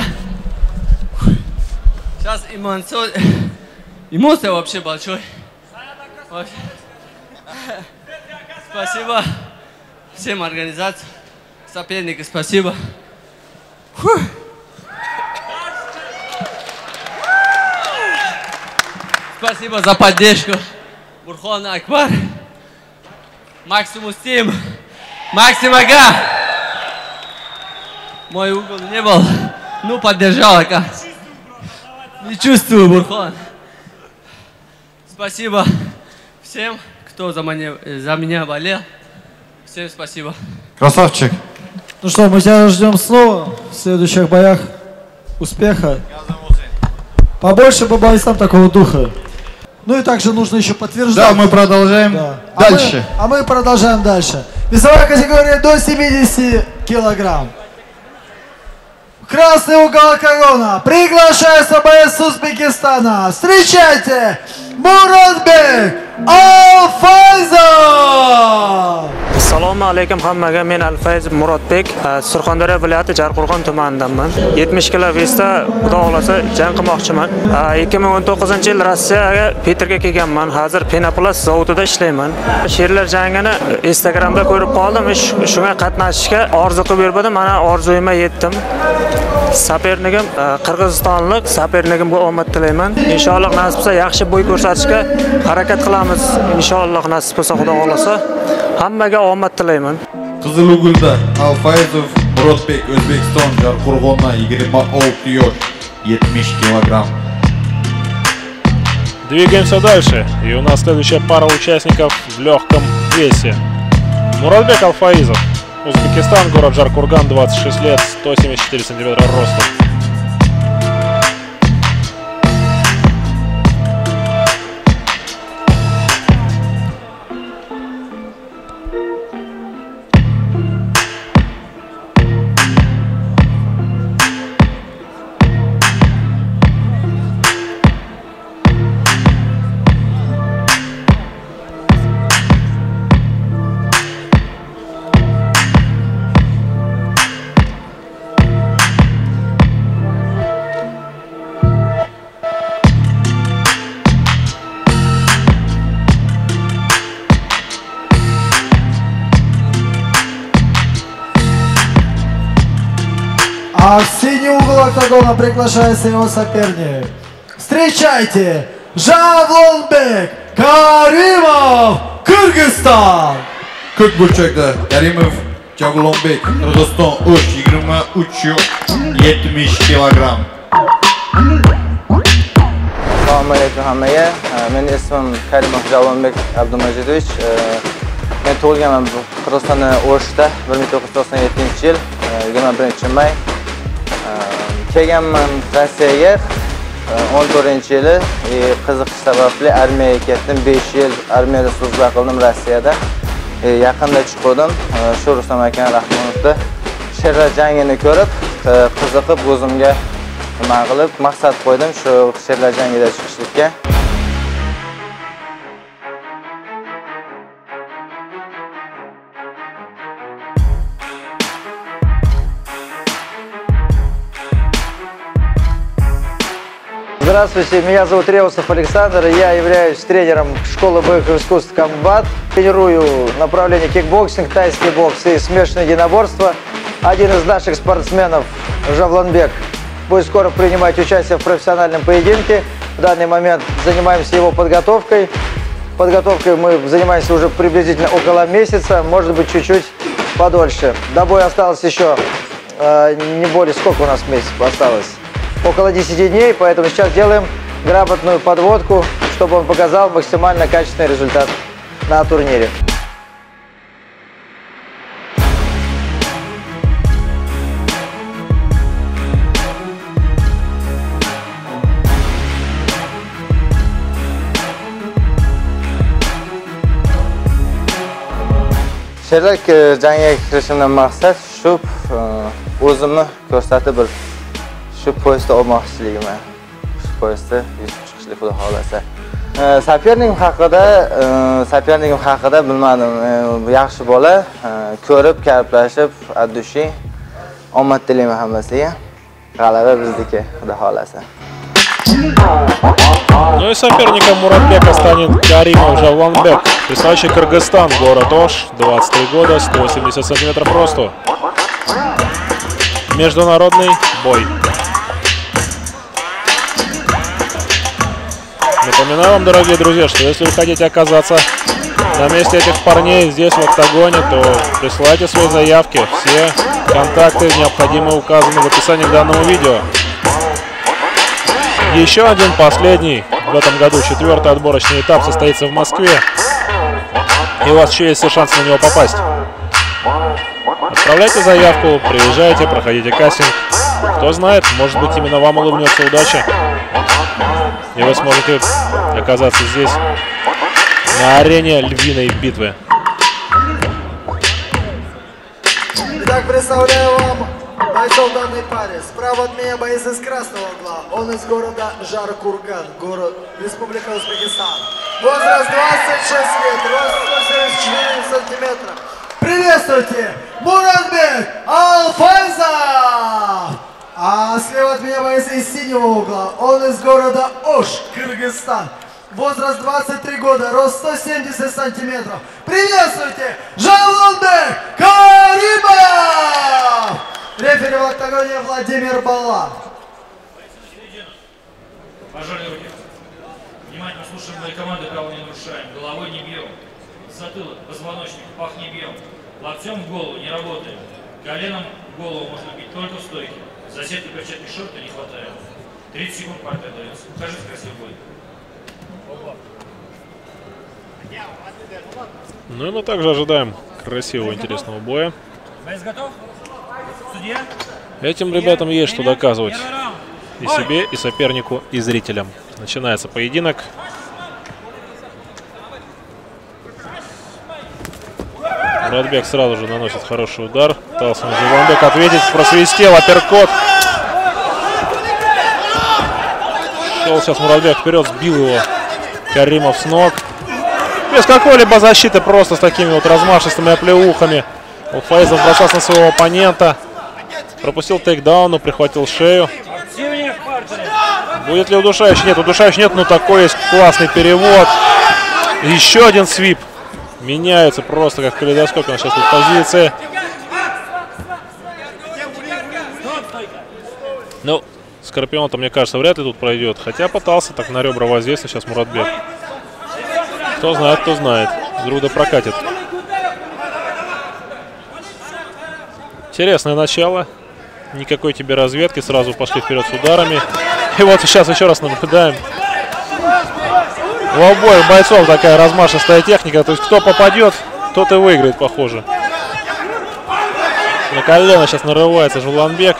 Сейчас эмоция, эмоция вообще большой. Спасибо всем организациям, соперникам спасибо. Фух. Спасибо за поддержку. Бурхан Акбар. Максимус Тим. Максим Ага. Мой угол не был. Ну, поддержал Ага. Не чувствую, Бурхан. Спасибо всем, кто за меня, за меня болел. Всем спасибо. Красавчик. Ну что, мы тебя ждем снова в следующих боях. Успеха. Побольше бы бойцам такого духа. Ну и также нужно еще подтверждать. Да, мы продолжаем да. дальше. А мы, а мы продолжаем дальше. Весовая категория до семидесяти килограмм. Красный угол корона. Приглашается боец Узбекистана. Встречайте, Murodbek Alfayzov. Assalomu alaykum hammaga. Men Alfayzov Murodbek, Surxondaryo viloyati Jarqo'rg'on tumanidanman. yetmish kilo vesda xudo xolasa jang qilmoqchiman. ikki ming o'n to'qqizinchi yil Rossiyaga Petrga kelganman. Hozir Penoplast zavodida ishlayman. Sherlar jangini Instagramda ko'rib qoldim. Shunga qatnashishga orzu qilib berdim. Mana orzuyimga yetdim. Saperligim Qirg'izistonlik, saperligimga omad tilayman. Inshaalloh nasib bo'lsa yaxshi bo'y ko'rsatishga harakat qilamiz. Inshaalloh nasib bo'lsa xudo xolasa hammaga omad tilayman. Qizilugulda Alfayzov Murodbek, O'zbekiston, Jarqo'rg'ondan yigirma olti yosh, yetmish килограмм. Двигаемся дальше. И у нас следующая пара участников в легком весе. Murodbek Alfayzov, Узбекистан, город Жаркурган, двадцать шесть лет, сто семьдесят четыре сантиметра роста. А в синий угол октагона приглашается его соперник. Встречайте, Javlonbek Karimov, Kırgızistan. Ko'k burchakda Karimov Javlonbek, Qirg'iziston, o'sh yigirma uch yosh, yetmish килограмм. Assalomu alaykum hammaga. Mening ismim Karimov Javlonbek Abdumajidovich. Men tug'ilganman Qirg'izistonda O'shda bir ming to'qqiz yuz to'qson yettinchi yil yigirma birinchi may. Kelganman Rossiyaga o'n to'rtinchi yili qiziqish sababli armiyaga ketdim. besh yil armiyada slujba qildim Rossiyada. Yaqinda chiqdim. Shu Rustam aka Rahmonovni Sherlar jangini ko'rib, qiziqib o'zimga nima qilib maqsad qo'ydim shu Sherlar jangida chiqishlikka. Здравствуйте, меня зовут Реусов Александр, я являюсь тренером школы боевых искусств «Комбат». Тренирую направление кикбоксинг, тайский бокс и смешанное единоборство. Один из наших спортсменов, Жавланбек, будет скоро принимать участие в профессиональном поединке. В данный момент занимаемся его подготовкой. Подготовкой мы занимаемся уже приблизительно около месяца, может быть чуть-чуть подольше. До боя осталось еще э, не более, сколько у нас месяцев осталось? Около десяти дней, поэтому сейчас делаем грамотную подводку, чтобы он показал максимально качественный результат на турнире. Sherlar jangga kirishimdan maqsad shu o'zimni ko'rsatib bir shu poyezda olmoqchiligim. Shu poyezda yutib chiqishlik xudo xolasa. Sopernikim haqida, sopernikim haqida bilmadim. Yaxshi bola, ko'rib, gaplashib, addushi omad tilayman hammasiga. G'alaba bizniki, xudo xolasa. Ну и соперником Муратбека станет Каримов Жавланбек, присылающий Кыргызстан, город Ош, двадцать три года, сто восемьдесят сантиметров росту. Международный бой. Напоминаю вам, дорогие друзья, что если вы хотите оказаться на месте этих парней здесь в октагоне, то присылайте свои заявки. Все контакты необходимо указаны в описании к данному видео. Еще один последний в этом году, четвертый отборочный этап состоится в Москве. И у вас еще есть все шансы на него попасть. Отправляйте заявку, приезжайте, проходите кастинг. Кто знает, может быть, именно вам улыбнется удача. И вы сможете оказаться здесь, на арене львиной битвы. Итак, представляю вам бойцов данной паре. Справа от меня боец из красного угла. Он из города Жар-Курган, город Республика Узбекистан. Возраст двадцать шесть лет, рост сто семьдесят четыре сантиметра. Приветствуйте, Муратбек Алфайзов! А слева от меня боец из синего угла. Он из города Ош, Кыргызстан. Возраст двадцать три года, рост сто семьдесят сантиметров. Приветствуйте, Жавланбек Каримов! Рефери в октагоне Владимир Балла. Пожали руки. Внимательно слушаем мои команды, право не нарушаем. Головой не бьем. Затылок, позвоночник, пах не бьем. Локтем в голову не работаем. Коленом в голову можно бить только в стойке. За сетки перчатки шорта не хватает. тридцать секунд партия дается. Покажите красивый бой. Ну и мы также ожидаем красивого, интересного боя. Этим ребятам есть что доказывать. И себе, и сопернику, и зрителям. Начинается поединок. Муратбек сразу же наносит хороший удар. Пытался Жавланбек ответить, просвистел, апперкот. Шел сейчас Муратбек вперед, сбил его Каримов с ног. Без какой-либо защиты, просто с такими вот размашистыми оплеухами. Алфайзов бросался на своего оппонента. Пропустил тейкдаун, но прихватил шею. Будет ли удушающий? Нет, удушающий нет, но такой есть классный перевод. Еще один свип. Меняются просто как в калейдоскопе. Он сейчас тут позиции. Ну, Скорпион-то, мне кажется, вряд ли тут пройдет. Хотя пытался так на ребра воздействовать сейчас Муратбек. Кто знает, кто знает. Вдруг да прокатит. Интересное начало. Никакой тебе разведки. Сразу пошли вперед с ударами. И вот сейчас еще раз наблюдаем. У обоих бойцов такая размашистая техника. То есть кто попадет, тот и выиграет, похоже. На колено сейчас нарывается Жавланбек.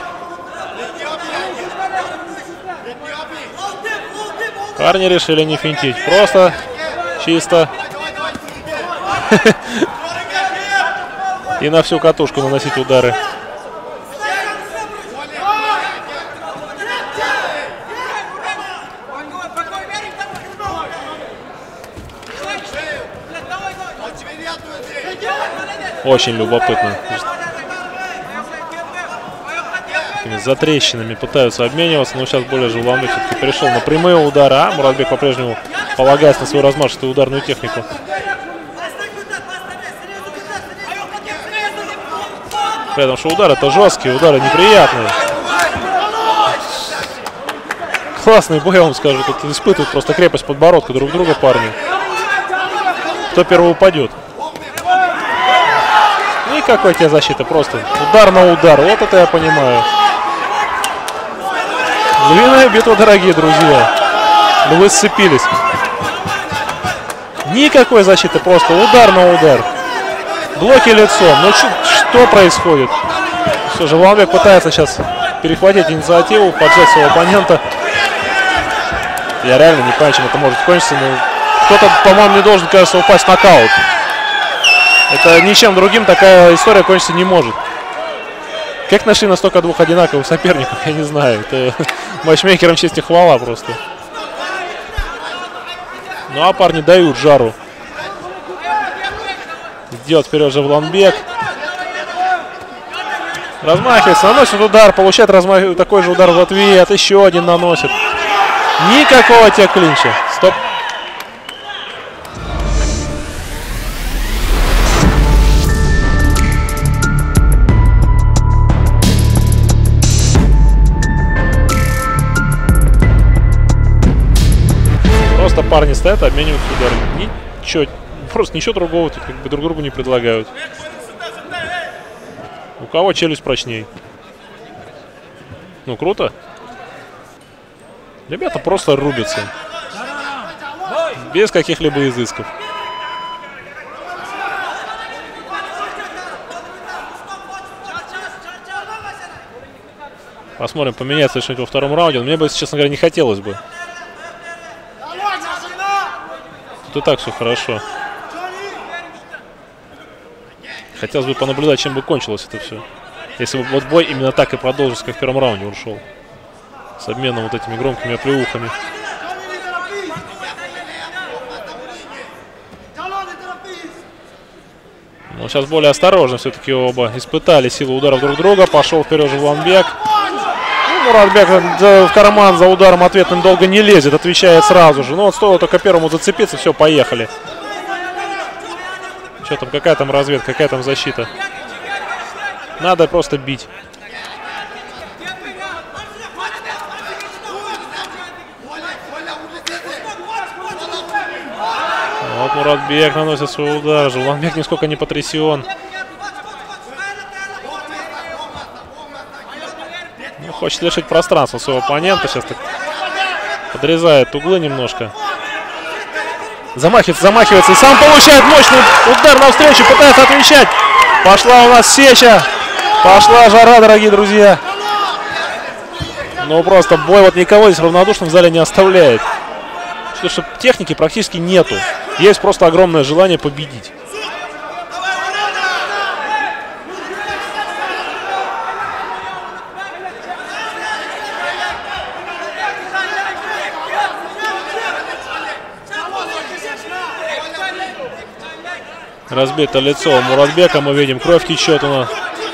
Парни решили не финтить. Просто, чисто. И на всю катушку наносить удары. Очень любопытно. Такими затрещинами пытаются обмениваться, но сейчас более Жуланбек все-таки перешел на прямые удары, а Муратбек по-прежнему полагается на свою размашистую ударную технику. При этом, что удары это жесткие, удары неприятные. Классный бой, я вам скажу. Тут испытывают просто крепость подбородка друг друга парни. Кто первый упадет? Никакой тебе защиты, просто удар на удар. Вот это я понимаю. Львиная битва, дорогие друзья. Ну вы сцепились. Никакой защиты, просто удар на удар. Блоки лицом. Ну что происходит? Все, Жуланбек пытается сейчас перехватить инициативу, поджать своего оппонента. Я реально не понимаю, чем это может кончиться, но кто-то, по-моему, не должен, кажется, упасть в нокаут. Это ничем другим такая история кончиться не может. Как нашли настолько двух одинаковых соперников, я не знаю. Это матчмейкерам честь и хвала просто. Ну а парни дают жару. Идет вперед Жуланбек. Размахивается, наносит удар, получает размах... такой же удар в ответ. Еще один наносит. Никакого тебе клинча. Стоп. Просто парни стоят, обмениваются ударами. Ничего, просто ничего другого тут как бы друг другу не предлагают. У кого челюсть прочней? Ну, круто. Ребята просто рубятся. Без каких-либо изысков. Посмотрим, поменяется ли что-нибудь во втором раунде. Но мне бы, честно говоря, не хотелось бы. Тут и так все хорошо. Хотелось бы понаблюдать, чем бы кончилось это все. Если бы вот бой именно так и продолжился, как в первом раунде он шел. С обменом вот этими громкими оплеухами. Но сейчас более осторожно все-таки оба испытали силу ударов друг друга. Пошел вперед Жуланбек. Ну, Муратбек в карман за ударом ответным долго не лезет, отвечает сразу же. Ну вот стоило только первому зацепиться, все, поехали. Что там, какая там разведка, какая там защита? Надо просто бить. Вот Муратбек наносит свой удар. Жуланбек нисколько не потрясен. Ну, хочет лишить пространства своего оппонента. Сейчас так подрезает углы немножко. Замахивается, замахивается. И сам получает мощный удар навстречу. Пытается отвечать. Пошла у нас сеча. Пошла жара, дорогие друзья. Ну просто бой вот никого здесь равнодушным в зале не оставляет. Потому что техники практически нету. Есть просто огромное желание победить. Разбито лицо у Муратбека, мы видим, кровь течет у нас.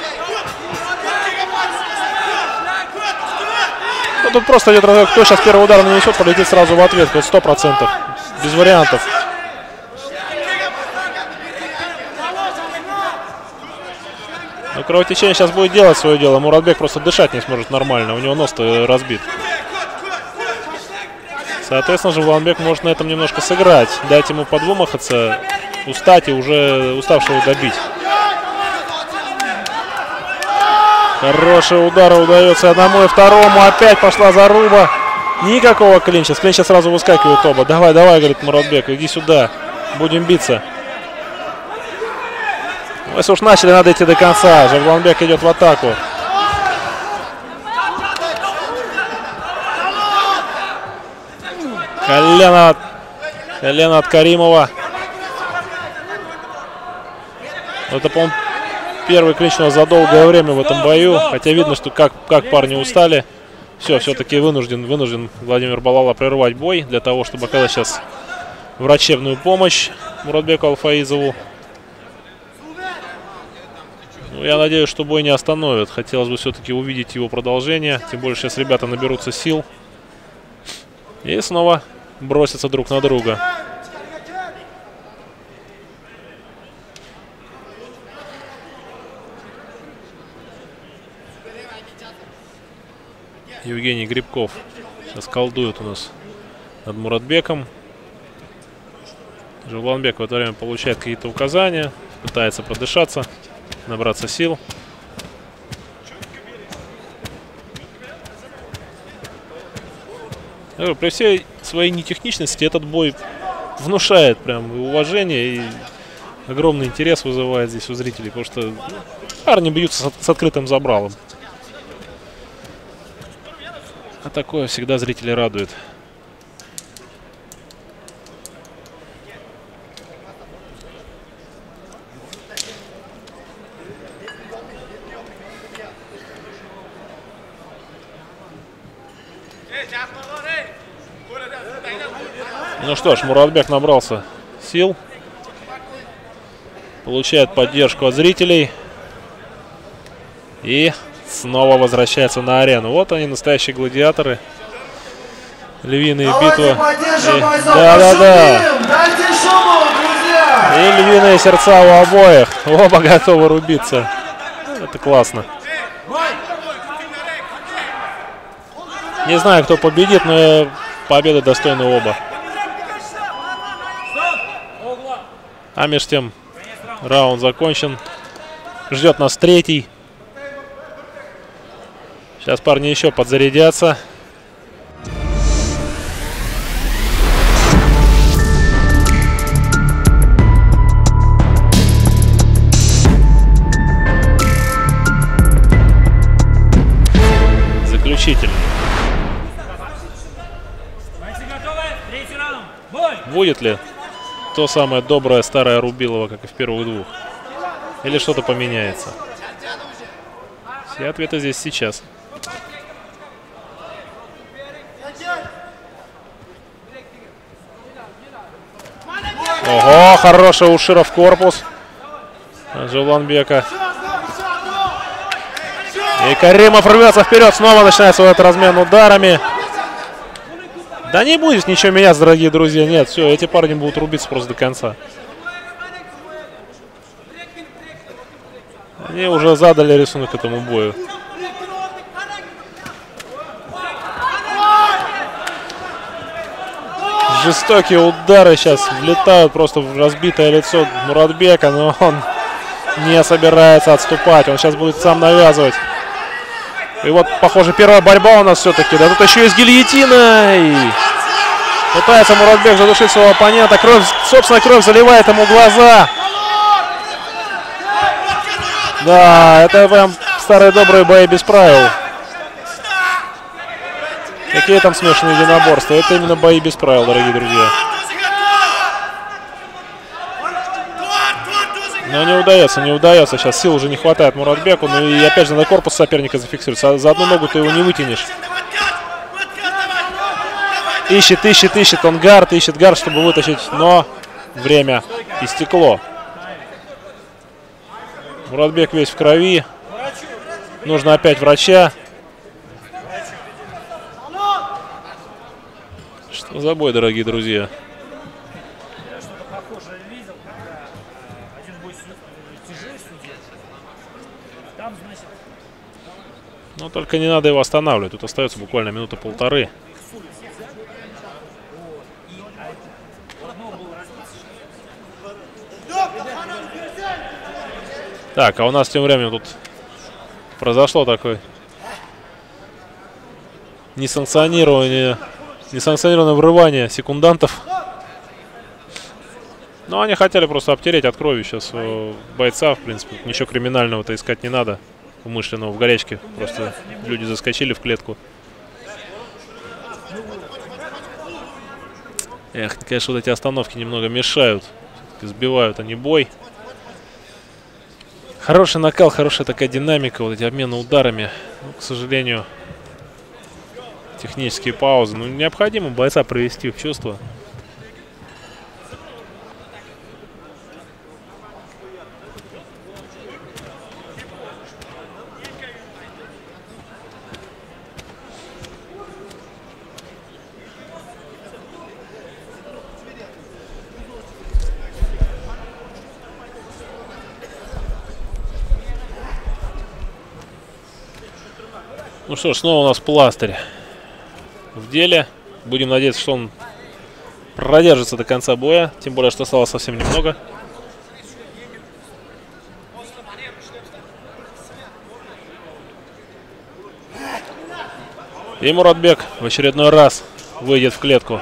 Ну, тут просто идет разговор, кто сейчас первый удар нанесет, полетит сразу в ответ, сто процентов, без вариантов. Но кровотечение сейчас будет делать свое дело, Муратбек просто дышать не сможет нормально, у него нос-то разбит. Соответственно, Жуланбек может на этом немножко сыграть, дать ему подвымахаться, устать и уже уставшего добить. Хорошие удары удается одному и второму. Опять пошла заруба. Никакого клинча. С клинча сразу выскакивают оба. Давай, давай, говорит Муратбек, иди сюда. Будем биться. Если уж начали, надо идти до конца. Жуланбек идет в атаку. Колено от, колено от Каримова. Это, по-моему, первый клинч у нас за долгое время в этом бою. Хотя видно, что как, как парни устали. Все, все-таки вынужден, вынужден Владимир Балала прервать бой для того, чтобы оказать сейчас врачебную помощь Муратбеку Алфаизову. Ну, я надеюсь, что бой не остановит. Хотелось бы все-таки увидеть его продолжение. Тем более сейчас ребята наберутся сил. И снова бросятся друг на друга. Евгений Грибков сейчас колдует у нас над Муратбеком. Жуланбек в это время получает какие-то указания, пытается продышаться, набраться сил. При всей своей нетехничности этот бой внушает прям и уважение, и огромный интерес вызывает здесь у зрителей, потому что парни бьются с открытым забралом. А такое всегда зрителей радует. Ну что ж, Муратбек набрался сил. Получает поддержку от зрителей. И снова возвращается на арену. Вот они, настоящие гладиаторы. Львиные битвы. Да-да-да. И львиные сердца у обоих. Оба готовы рубиться. Это классно. Не знаю, кто победит, но победы достойны оба. А между тем раунд закончен. Ждет нас третий. Сейчас парни еще подзарядятся. Заключительный. Будет ли то самое доброе старое Рубилово, как и в первых двух? Или что-то поменяется? Все ответы здесь сейчас. Ого, хороший ушира в корпус Жуланбека. И Каримов рвется вперед. Снова начинается этот размен ударами. Да не будет ничего меняться, дорогие друзья. Нет, все, эти парни будут рубиться просто до конца. Они уже задали рисунок этому бою. Жестокие удары сейчас влетают просто в разбитое лицо Муратбека, но он не собирается отступать. Он сейчас будет сам навязывать. И вот, похоже, первая борьба у нас все-таки. Да тут еще и с гильотиной. Пытается Муратбек задушить своего оппонента. Кровь, собственно, кровь заливает ему глаза. Да, это прям старые добрые бои без правил. Какие там смешанные единоборства? Это именно бои без правил, дорогие друзья. Но не удается, не удается. Сейчас сил уже не хватает Муратбеку. Ну и опять же на корпус соперника зафиксируется. За одну ногу ты его не вытянешь. Ищет, ищет, ищет он гард, ищет гард, чтобы вытащить. Но время истекло. Муратбек весь в крови. Нужно опять врача. Что за бой, дорогие друзья? Но только не надо его останавливать. Тут остается буквально минута-полторы. Так, а у нас тем временем тут произошло такое несанкционирование, несанкционированное врывание секундантов. Но они хотели просто обтереть от крови сейчас бойца, в принципе. Ничего криминального-то искать не надо. Умышленного в горячке. Просто люди заскочили в клетку. Эх, конечно, вот эти остановки немного мешают. Сбивают они бой. Хороший накал, хорошая такая динамика. Вот эти обмены ударами. Но, к сожалению, технические паузы. Ну, необходимо бойца привести в чувство. Ну что ж, снова у нас пластырь в деле. Будем надеяться, что он продержится до конца боя. Тем более, что осталось совсем немного. И Муратбек в очередной раз выйдет в клетку.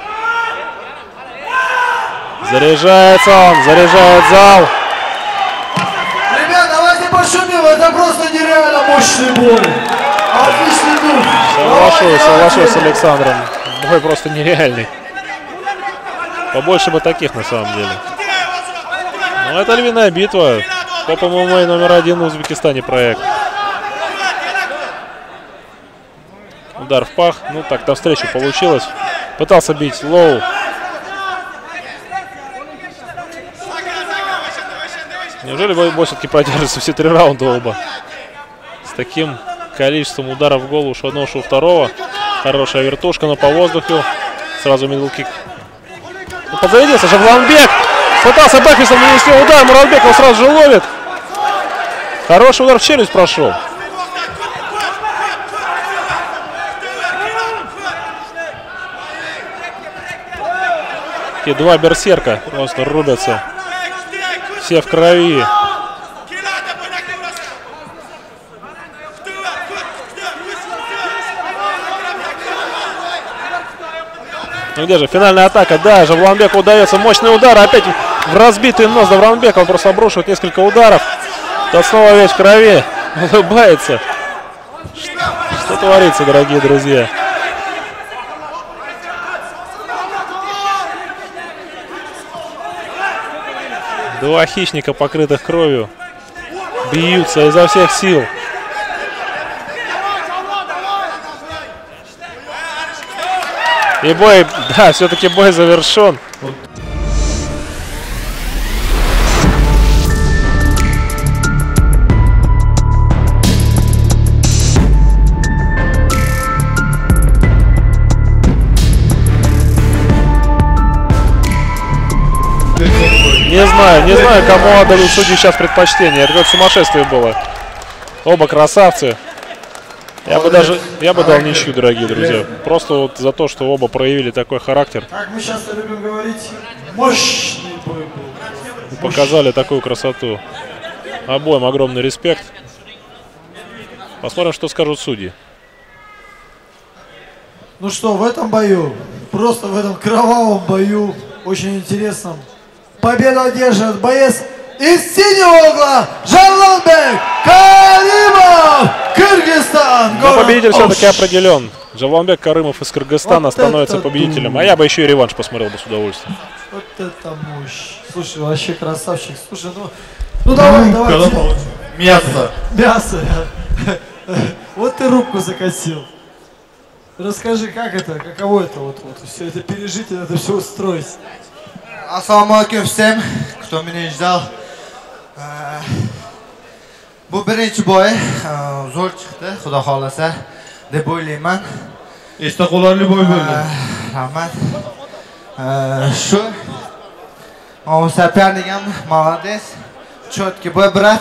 Заряжается он, заряжает зал. Ребят, давайте пошумим, это просто нереально мощный бой. Отличный дух. Соглашусь, соглашусь с Александром. Бой просто нереальный. Побольше бы таких на самом деле. Ну, это львиная битва. Поп эм эм а номер один в Узбекистане проект. Удар в пах. Ну так, на встречу получилось. Пытался бить лоу. Неужели бой все-таки продержится все три раунда оба? С таким количеством ударов в голову, что одного, что второго. Хорошая вертушка, но по воздуху. Сразу мидл-кик. Ну, подзарядился Жавланбек. Пытался бэкфистом нанести удар. Муратбек его сразу же ловит. Хороший удар в челюсть прошел. Такие два берсерка просто рубятся. Все в крови. Ну где же финальная атака? Да, Жавланбеку удается мощный удар. Опять в разбитый нос Жавланбека. Он просто обрушивает несколько ударов. Тот снова весь в крови. Улыбается. Что, что творится, дорогие друзья? Два хищника, покрытых кровью, бьются изо всех сил. И бой, да, все-таки бой завершен. Не знаю, не знаю, кому отдают судьи сейчас предпочтение. Это какое-то сумасшествие было. Оба красавцы. Я бы даже, я бы дал ничью, дорогие друзья. Просто вот за то, что оба проявили такой характер. Как мы часто любим говорить, мощный бой был. Показали такую красоту. Обоим огромный респект. Посмотрим, что скажут судьи. Ну что, в этом бою, просто в этом кровавом бою, очень интересном, победу одерживает боец из синего угла Жавланбек Каримов, Кыргызстан. Но победитель все-таки определен. Жавланбек Каримов из Кыргызстана вот становится победителем. Дум. А я бы еще и реванш посмотрел бы с удовольствием. Вот это мощь. Слушай, вообще красавчик. Слушай, ну, ну давай, давай. Мясо. Мясо. Вот ты руку закосил. Расскажи, как это, каково это вот, вот все это пережить, это все устроить. Ассаламу алейкум всем, кто меня ждал. Bu birinchi boy zo'r chiqdi, xudo xolasa deb o'ylayman. Esda qolarli boy bo'ldi. Rahmat. Shu o соперник ham молодец. Четкий бой, брат.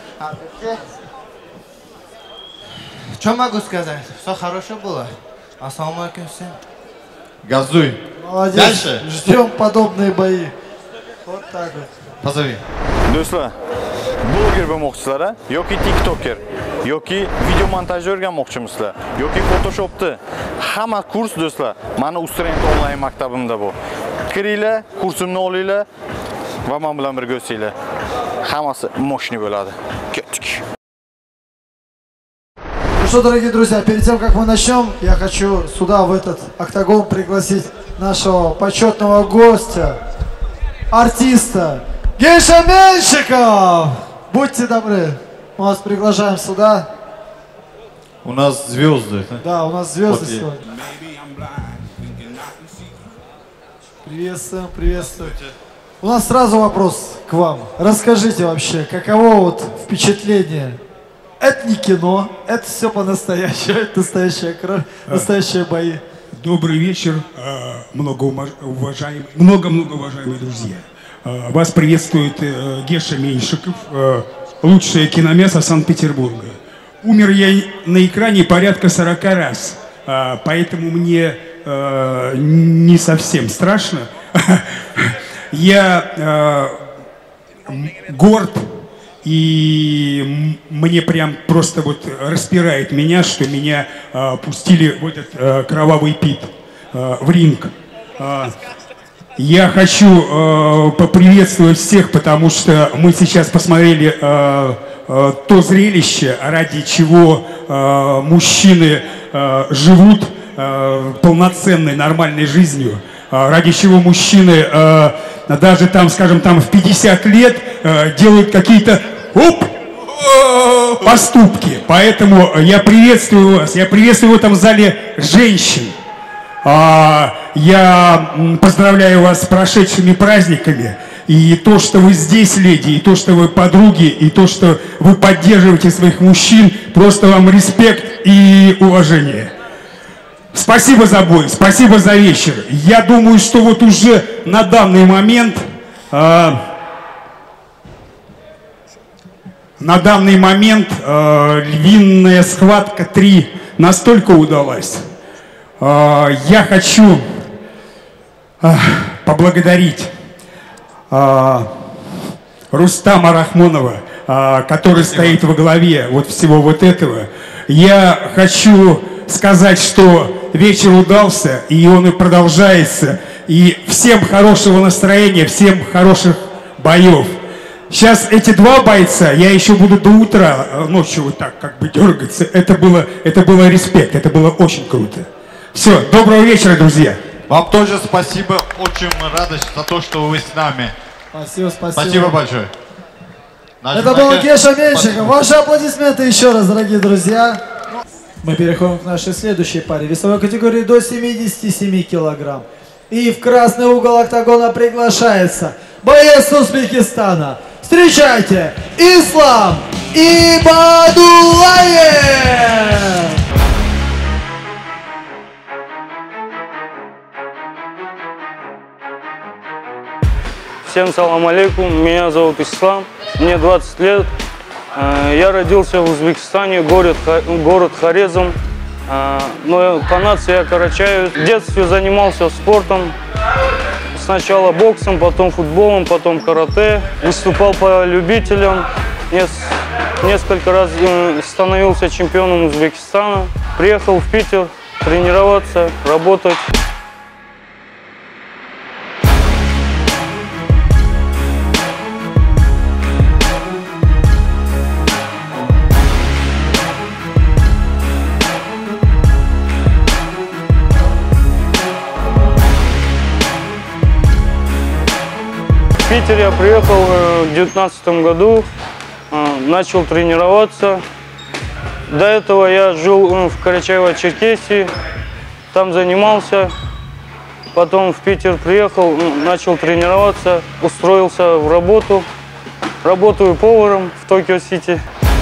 Что могу сказать? Все хорошо было. Ассаламу алейкум всем. Газуй. Молодец. Дальше. Ждем подобные бои. Вот так вот. Позови. Do'stlar, bloger bo'lmoqchisizlar, yoki tiktoker, yoki video montaj o'rganmoqchimisizlar, yoki Photoshopni. Hamma kurs do'stlar, mana Ustrent onlayn maktabimda bor. Kiringlar, kursimni olinglar va men bilan birga o'singlar. Hammasi moshni bo'ladi. Ketdik. Ну что, дорогие друзья, перед тем, как мы начнем, я хочу сюда, в этот октагон, пригласить нашего почетного гостя, артиста Геша Меньшиков. Будьте добры, мы вас приглашаем сюда. У нас звезды. Да, у нас звезды вот сегодня. Приветствуем, приветствуем. У нас сразу вопрос к вам. Расскажите вообще, каково вот впечатление? Это не кино, это все по-настоящему, это настоящая кровь, настоящие бои. Добрый вечер, многоуважаемые, много-много уважаемые друзья. Вас приветствует Геша Меньшиков, лучшее киноместо Санкт-Петербурга. умер я на экране порядка сорока раз, а, поэтому мне а, не совсем страшно. Я а, горд, и мне прям просто вот распирает меня, что меня а, пустили в этот а, кровавый пит, а, в ринг. А, я хочу а, поприветствовать всех, потому что мы сейчас посмотрели а, а, то зрелище, ради чего а, мужчины а, живут а, полноценной, нормальной жизнью, а, ради чего мужчины а, даже там, скажем, там в пятьдесят лет а, делают какие-то оп, поступки. Поэтому я приветствую вас, я приветствую в этом зале женщин. А, я поздравляю вас с прошедшими праздниками. И то, что вы здесь, леди, и то, что вы подруги, и то, что вы поддерживаете своих мужчин, просто вам респект и уважение. Спасибо за бой, спасибо за вечер. Я думаю, что вот уже на данный момент... А, На данный момент э, львиная схватка три настолько удалась. Э, я хочу э, поблагодарить э, Рустама Рахмонова, э, который стоит во главе вот всего вот этого. Я хочу сказать, что вечер удался, и он и продолжается. И всем хорошего настроения, всем хороших боев. Сейчас эти два бойца, я еще буду до утра ночью вот так как бы дергаться. Это было, это было респект, это было очень круто. Все, доброго вечера, друзья. Вам тоже спасибо, очень радость за то, что вы с нами. Спасибо, спасибо. Спасибо большое. Это был Кеша Меньшиков. Ваши аплодисменты еще раз, дорогие друзья. Мы переходим к нашей следующей паре. Весовой категории до семидесяти семи килограмм. И в красный угол октагона приглашается боец Узбекистана. Встречайте, Ислам Ибадуллаев! Всем салам алейкум, меня зовут Ислам, мне двадцать лет. Я родился в Узбекистане, город, город Хорезм, но по нации я карачаевец. В детстве занимался спортом. Сначала боксом, потом футболом, потом карате. Выступал по любителям. Несколько раз становился чемпионом Узбекистана. Приехал в Питер тренироваться, работать. В Питер я приехал в две тысячи девятнадцатом году, начал тренироваться. До этого я жил в Карачаево-Черкесии, там занимался. Потом в Питер приехал, начал тренироваться, устроился в работу. Работаю поваром в Токио-Сити.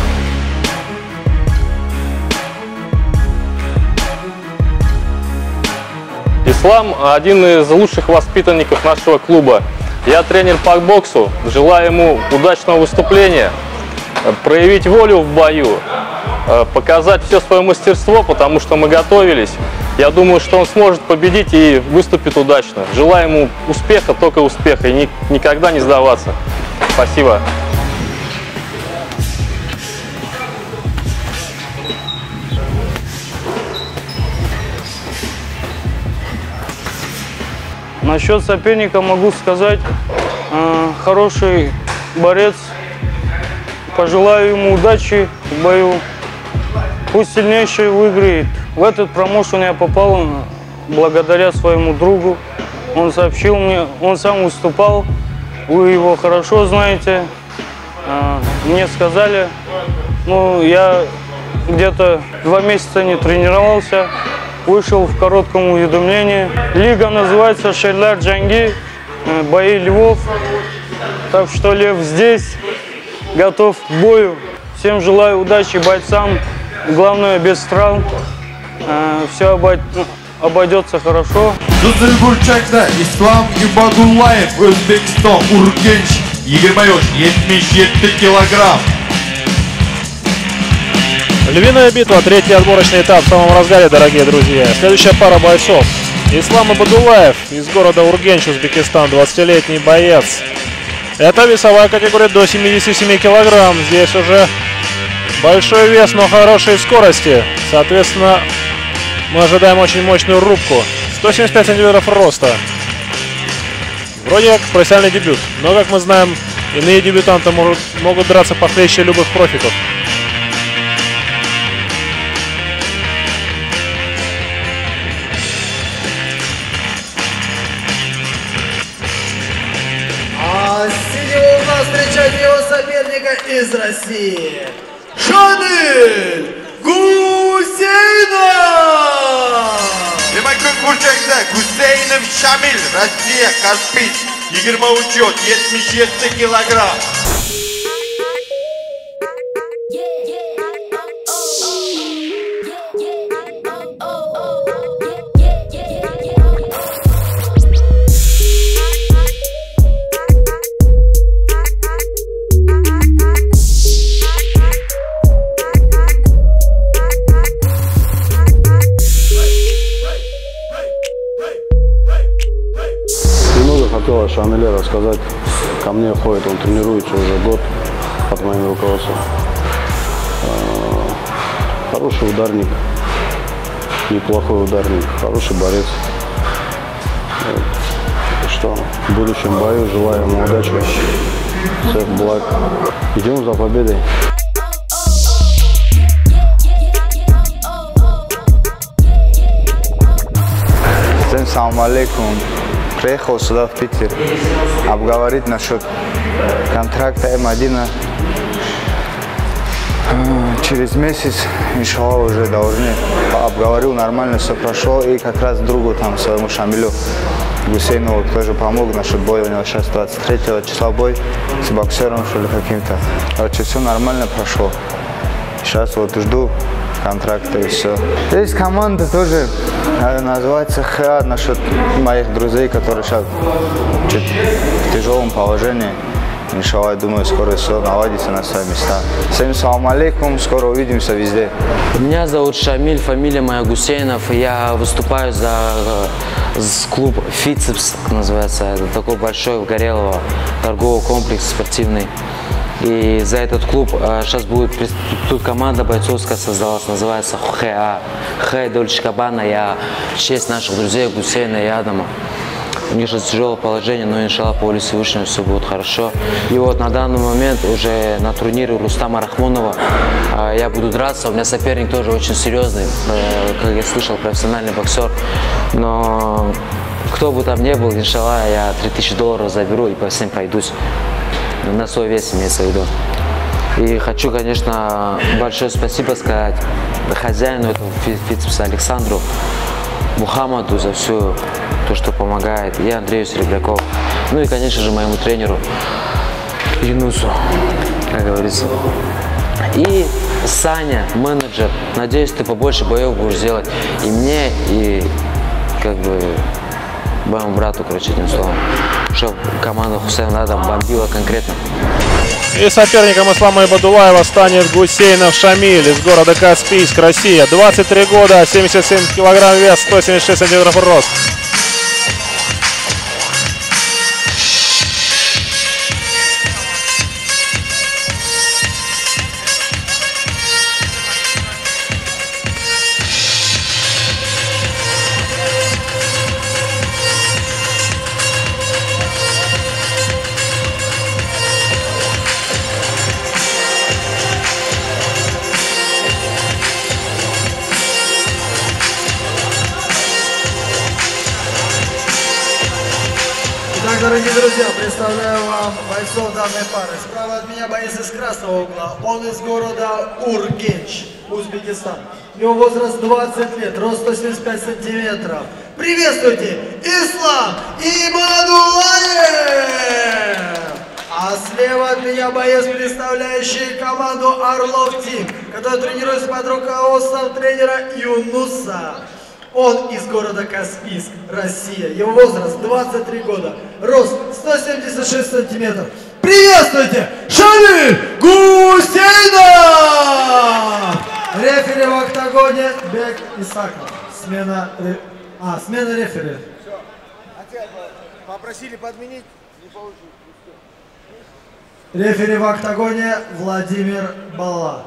Ислам – один из лучших воспитанников нашего клуба. Я тренер по боксу, желаю ему удачного выступления, проявить волю в бою, показать все свое мастерство, потому что мы готовились. Я думаю, что он сможет победить и выступит удачно. Желаю ему успеха, только успеха, и ни, никогда не сдаваться. Спасибо. Насчет соперника могу сказать, э, хороший борец. Пожелаю ему удачи в бою. Пусть сильнейший выиграет. В этот промоушен я попал благодаря своему другу. Он сообщил мне, он сам выступал, вы его хорошо знаете. Э, мне сказали, ну я где-то два месяца не тренировался. Вышел в коротком уведомлении. Лига называется Шерлар Джанги, бои львов. Так что лев здесь, готов к бою. Всем желаю удачи бойцам. Главное, без травм. Все обойдется хорошо. Burchakda Islom Ibadullayev, O'zbekiston, Urganch, yigirma yosh, yetmish yetti kilogramm. Львиная битва, третий отборочный этап в самом разгаре, дорогие друзья. Следующая пара бойцов. Ислам Абадулаев из города Ургенч, Узбекистан, двадцатилетний боец. Это весовая категория до семидесяти семи килограмм. Здесь уже большой вес, но хорошие скорости. Соответственно, мы ожидаем очень мощную рубку. сто семьдесят пять сантиметров роста. Вроде как профессиональный дебют. Но, как мы знаем, иные дебютанты могут, могут драться похлеще любых профиков. Встречать его соперника из России. Шамиль Гусейнов! Demak ko'k burchakda Guseynov Shamil, Rossiya, Kaspiysk, yigirma uch yosh, yetmish yetti kilogramm. Хотел о Шамиле рассказать. Ко мне ходит, он тренируется уже год под моим руководством. Хороший ударник, неплохой ударник, хороший борец. Что, в будущем бою желаю ему удачи, всех благ. Идем за победой. Всем салам алейкум. Приехал сюда, в Питер, обговорить насчет контракта эм один. Через месяц, иншаллах, уже должны. Обговорил, нормально все прошло. И как раз другу, там, своему Шамилю Гусейнову тоже помог насчет боя. У него сейчас двадцать третьего числа бой с боксером, что ли, каким-то. Короче, все нормально прошло. Сейчас вот жду контракта и все. Есть команда тоже, называется ХА, насчет моих друзей, которые сейчас чуть в тяжелом положении. Иншаллах, думаю, скоро все наладится на свои места. Всем салам алейкум, скоро увидимся везде. Меня зовут Шамиль, фамилия моя Гусейнов. Я выступаю за, за клуб «Фицепс», называется. Это такой большой в Горелово торговый комплекс спортивный. И за этот клуб а, сейчас будет, тут команда бойцовская создалась, называется ХА. Х Дольче Кабана, я в честь наших друзей Гусейна и Адама. У них сейчас тяжелое положение, но иншаллах по воле Всевышнего все будет хорошо. И вот на данный момент уже на турнире Рустама Рахмонова а, я буду драться. У меня соперник тоже очень серьезный, а, как я слышал, профессиональный боксер. Но кто бы там ни был, иншаллах, я три тысячи долларов заберу и по всем пройдусь. На свой вес имеется в виду. И хочу, конечно, большое спасибо сказать хозяину этого фитнеса Александру Мухаммаду за все то, что помогает, и Андрею Серебрякову. Ну и, конечно же, моему тренеру Юнусу, как говорится. И Саня, менеджер. Надеюсь, ты побольше боев будешь делать и мне, и как бы моему брату, короче, этим словом. Чтобы команда Хусейн Адам бомбила конкретно. И соперником Ислама Абадулаева станет Гусейнов Шамиль из города Каспийск, Россия. двадцать три года, семьдесят семь килограмм вес, сто семьдесят шесть сантиметров рост. Дорогие друзья, представляю вам бойцов данной пары. Справа от меня боец из красного угла. Он из города Ургенч, Узбекистан. У него возраст двадцать лет, рост сто семьдесят пять сантиметров. Приветствуйте, Ислам Имадулаев! А слева от меня боец, представляющий команду Орлов Тим, который тренируется под руководством тренера Юнуса. Он из города Каспийск, Россия. Его возраст двадцать три года. Рост сто семьдесят шесть сантиметров. Приветствуйте, Шамиль Гусейнов! октагоне Бек Исаков. Смена, ре... а, смена рефери. Попросили подменить, не получилось. Рефери в октагоне Владимир Балла.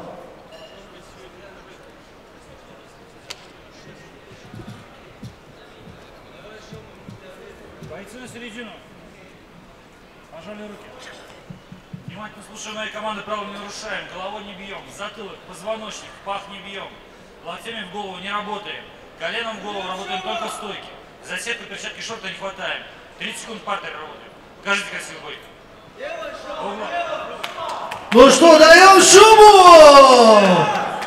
Бойцы на середину. Пожали руки. Внимательно слушаем моей команды, правила не нарушаем, головой не бьем, затылок, позвоночник, пах не бьем, локтями в голову не работаем, коленом в голову работаем только в стойке, за сетку, перчатки, шорты не хватаем, тридцать секунд партер работаем. Покажите красивый бой. Ну что, даем шуму!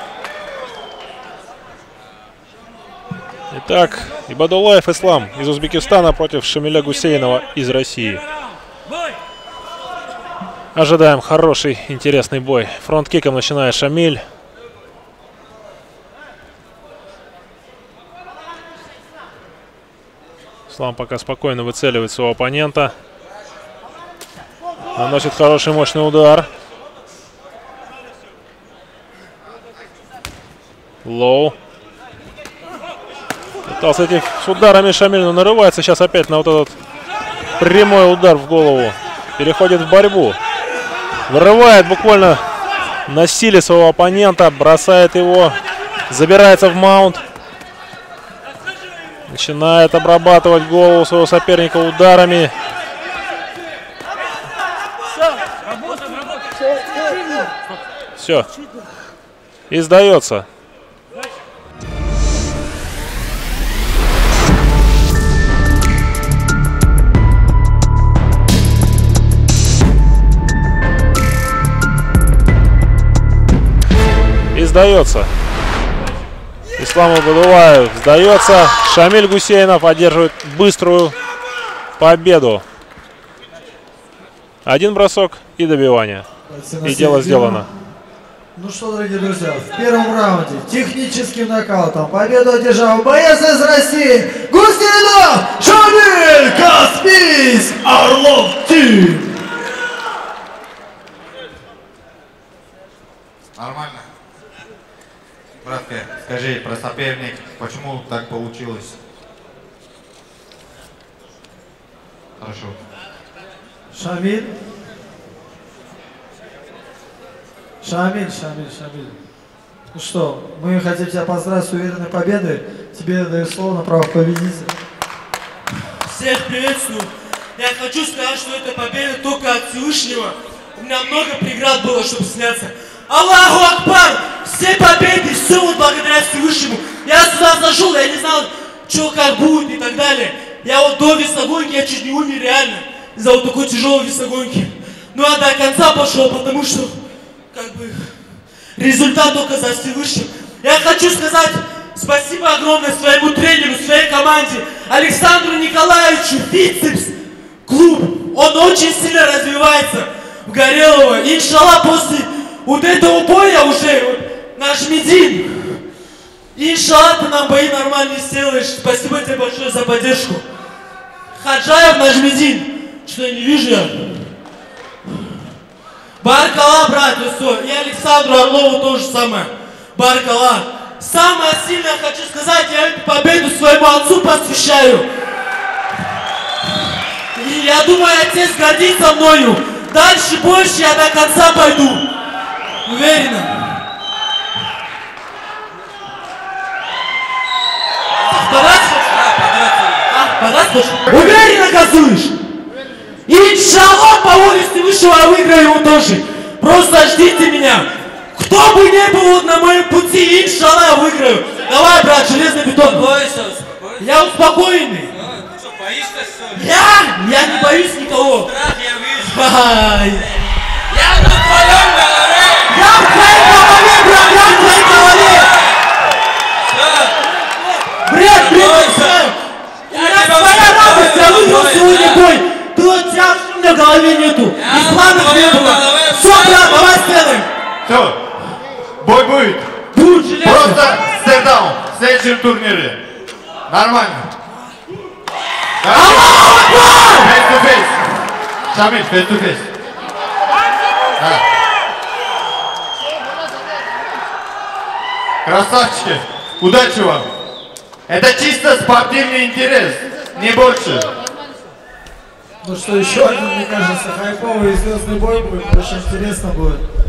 Итак, Ибадуллаев Ислам из Узбекистана против Шамиля Гусейнова из России. Ожидаем хороший, интересный бой. Фронт-киком начинает Шамиль. Ислам пока спокойно выцеливает своего оппонента. Наносит хороший, мощный удар. Лоу. Пытался идти с ударами Шамиль, но нарывается сейчас опять на вот этот прямой удар в голову. Переходит в борьбу. Вырывает буквально на силе своего оппонента. Бросает его. Забирается в маунт. Начинает обрабатывать голову своего соперника ударами. Все. И сдается. И сдается. Исламу Ибадуллаев сдается. Шамиль Гусейнов одерживает быструю победу. Один бросок и добивание. И дело сделано. Ну что, дорогие друзья, в первом раунде техническим нокаутом победу одержал боец из России Гусейнов Шамиль Каспийск Орлов Тим. Нормально. Братка, скажи про соперник, почему так получилось? Хорошо. Шамиль. Шамиль, Шамиль, Шамиль. Ну что, мы хотим тебя поздравить с уверенной победой. Тебе даю слово на право победителя. Всех приветствую. Я хочу сказать, что эта победа только от Всевышнего. У меня много преград было, чтобы сняться. Аллаху Акбар! Все победы, все вот благодаря Всевышнему. Я сюда зашел, я не знал, что как будет и так далее. Я вот до весогонки, я чуть не умер реально. Из-за вот такой тяжелой весогонки. Ну а до конца пошел, потому что как бы результат только за Всевышним. Я хочу сказать спасибо огромное своему тренеру, своей команде, Александру Николаевичу, Фицепс клуб. Он очень сильно развивается в Горелово. Иншаллах, после вот этого боя уже вот, наш Медин, иншаллах, ты нам бои нормально сделаешь. Спасибо тебе большое за поддержку. Хаджаев, наш Медин, что я не вижу я. Баркала, брат, и все. И Александру Орлову тоже самое. Баркала. Самое сильное хочу сказать, я эту победу своему отцу посвящаю. И я думаю, отец гордится мною. Дальше больше я до конца пойду. Уверенно. Уверенно газуешь. Иншаллах, по воле Всевышнего я выиграю его тоже. Просто ждите меня. Кто бы ни был вот на моем пути, иншаллах я выиграю. Давай, брат, железный бетон. Я успокоенный. Я? Я не боюсь никого. Я на твоем голове. Я в твоей голове, брат, я в твоей голове. Бред, бред, бред. Я твоя радость, я выиграл сегодня бой. Ты вот тебя в меня в голове нету. И планов не было. Все, брат, давай сделаем. Все. Бой будет. Будет железно. Просто стейдаун в следующем турнире. Нормально. Face to face. Шамиль, face to face. Да. Красавчики. Удачи вам! Это чисто спортивный интерес, не больше. Ну что, еще один, мне кажется, хайповый и звездный бой будет, очень интересно будет.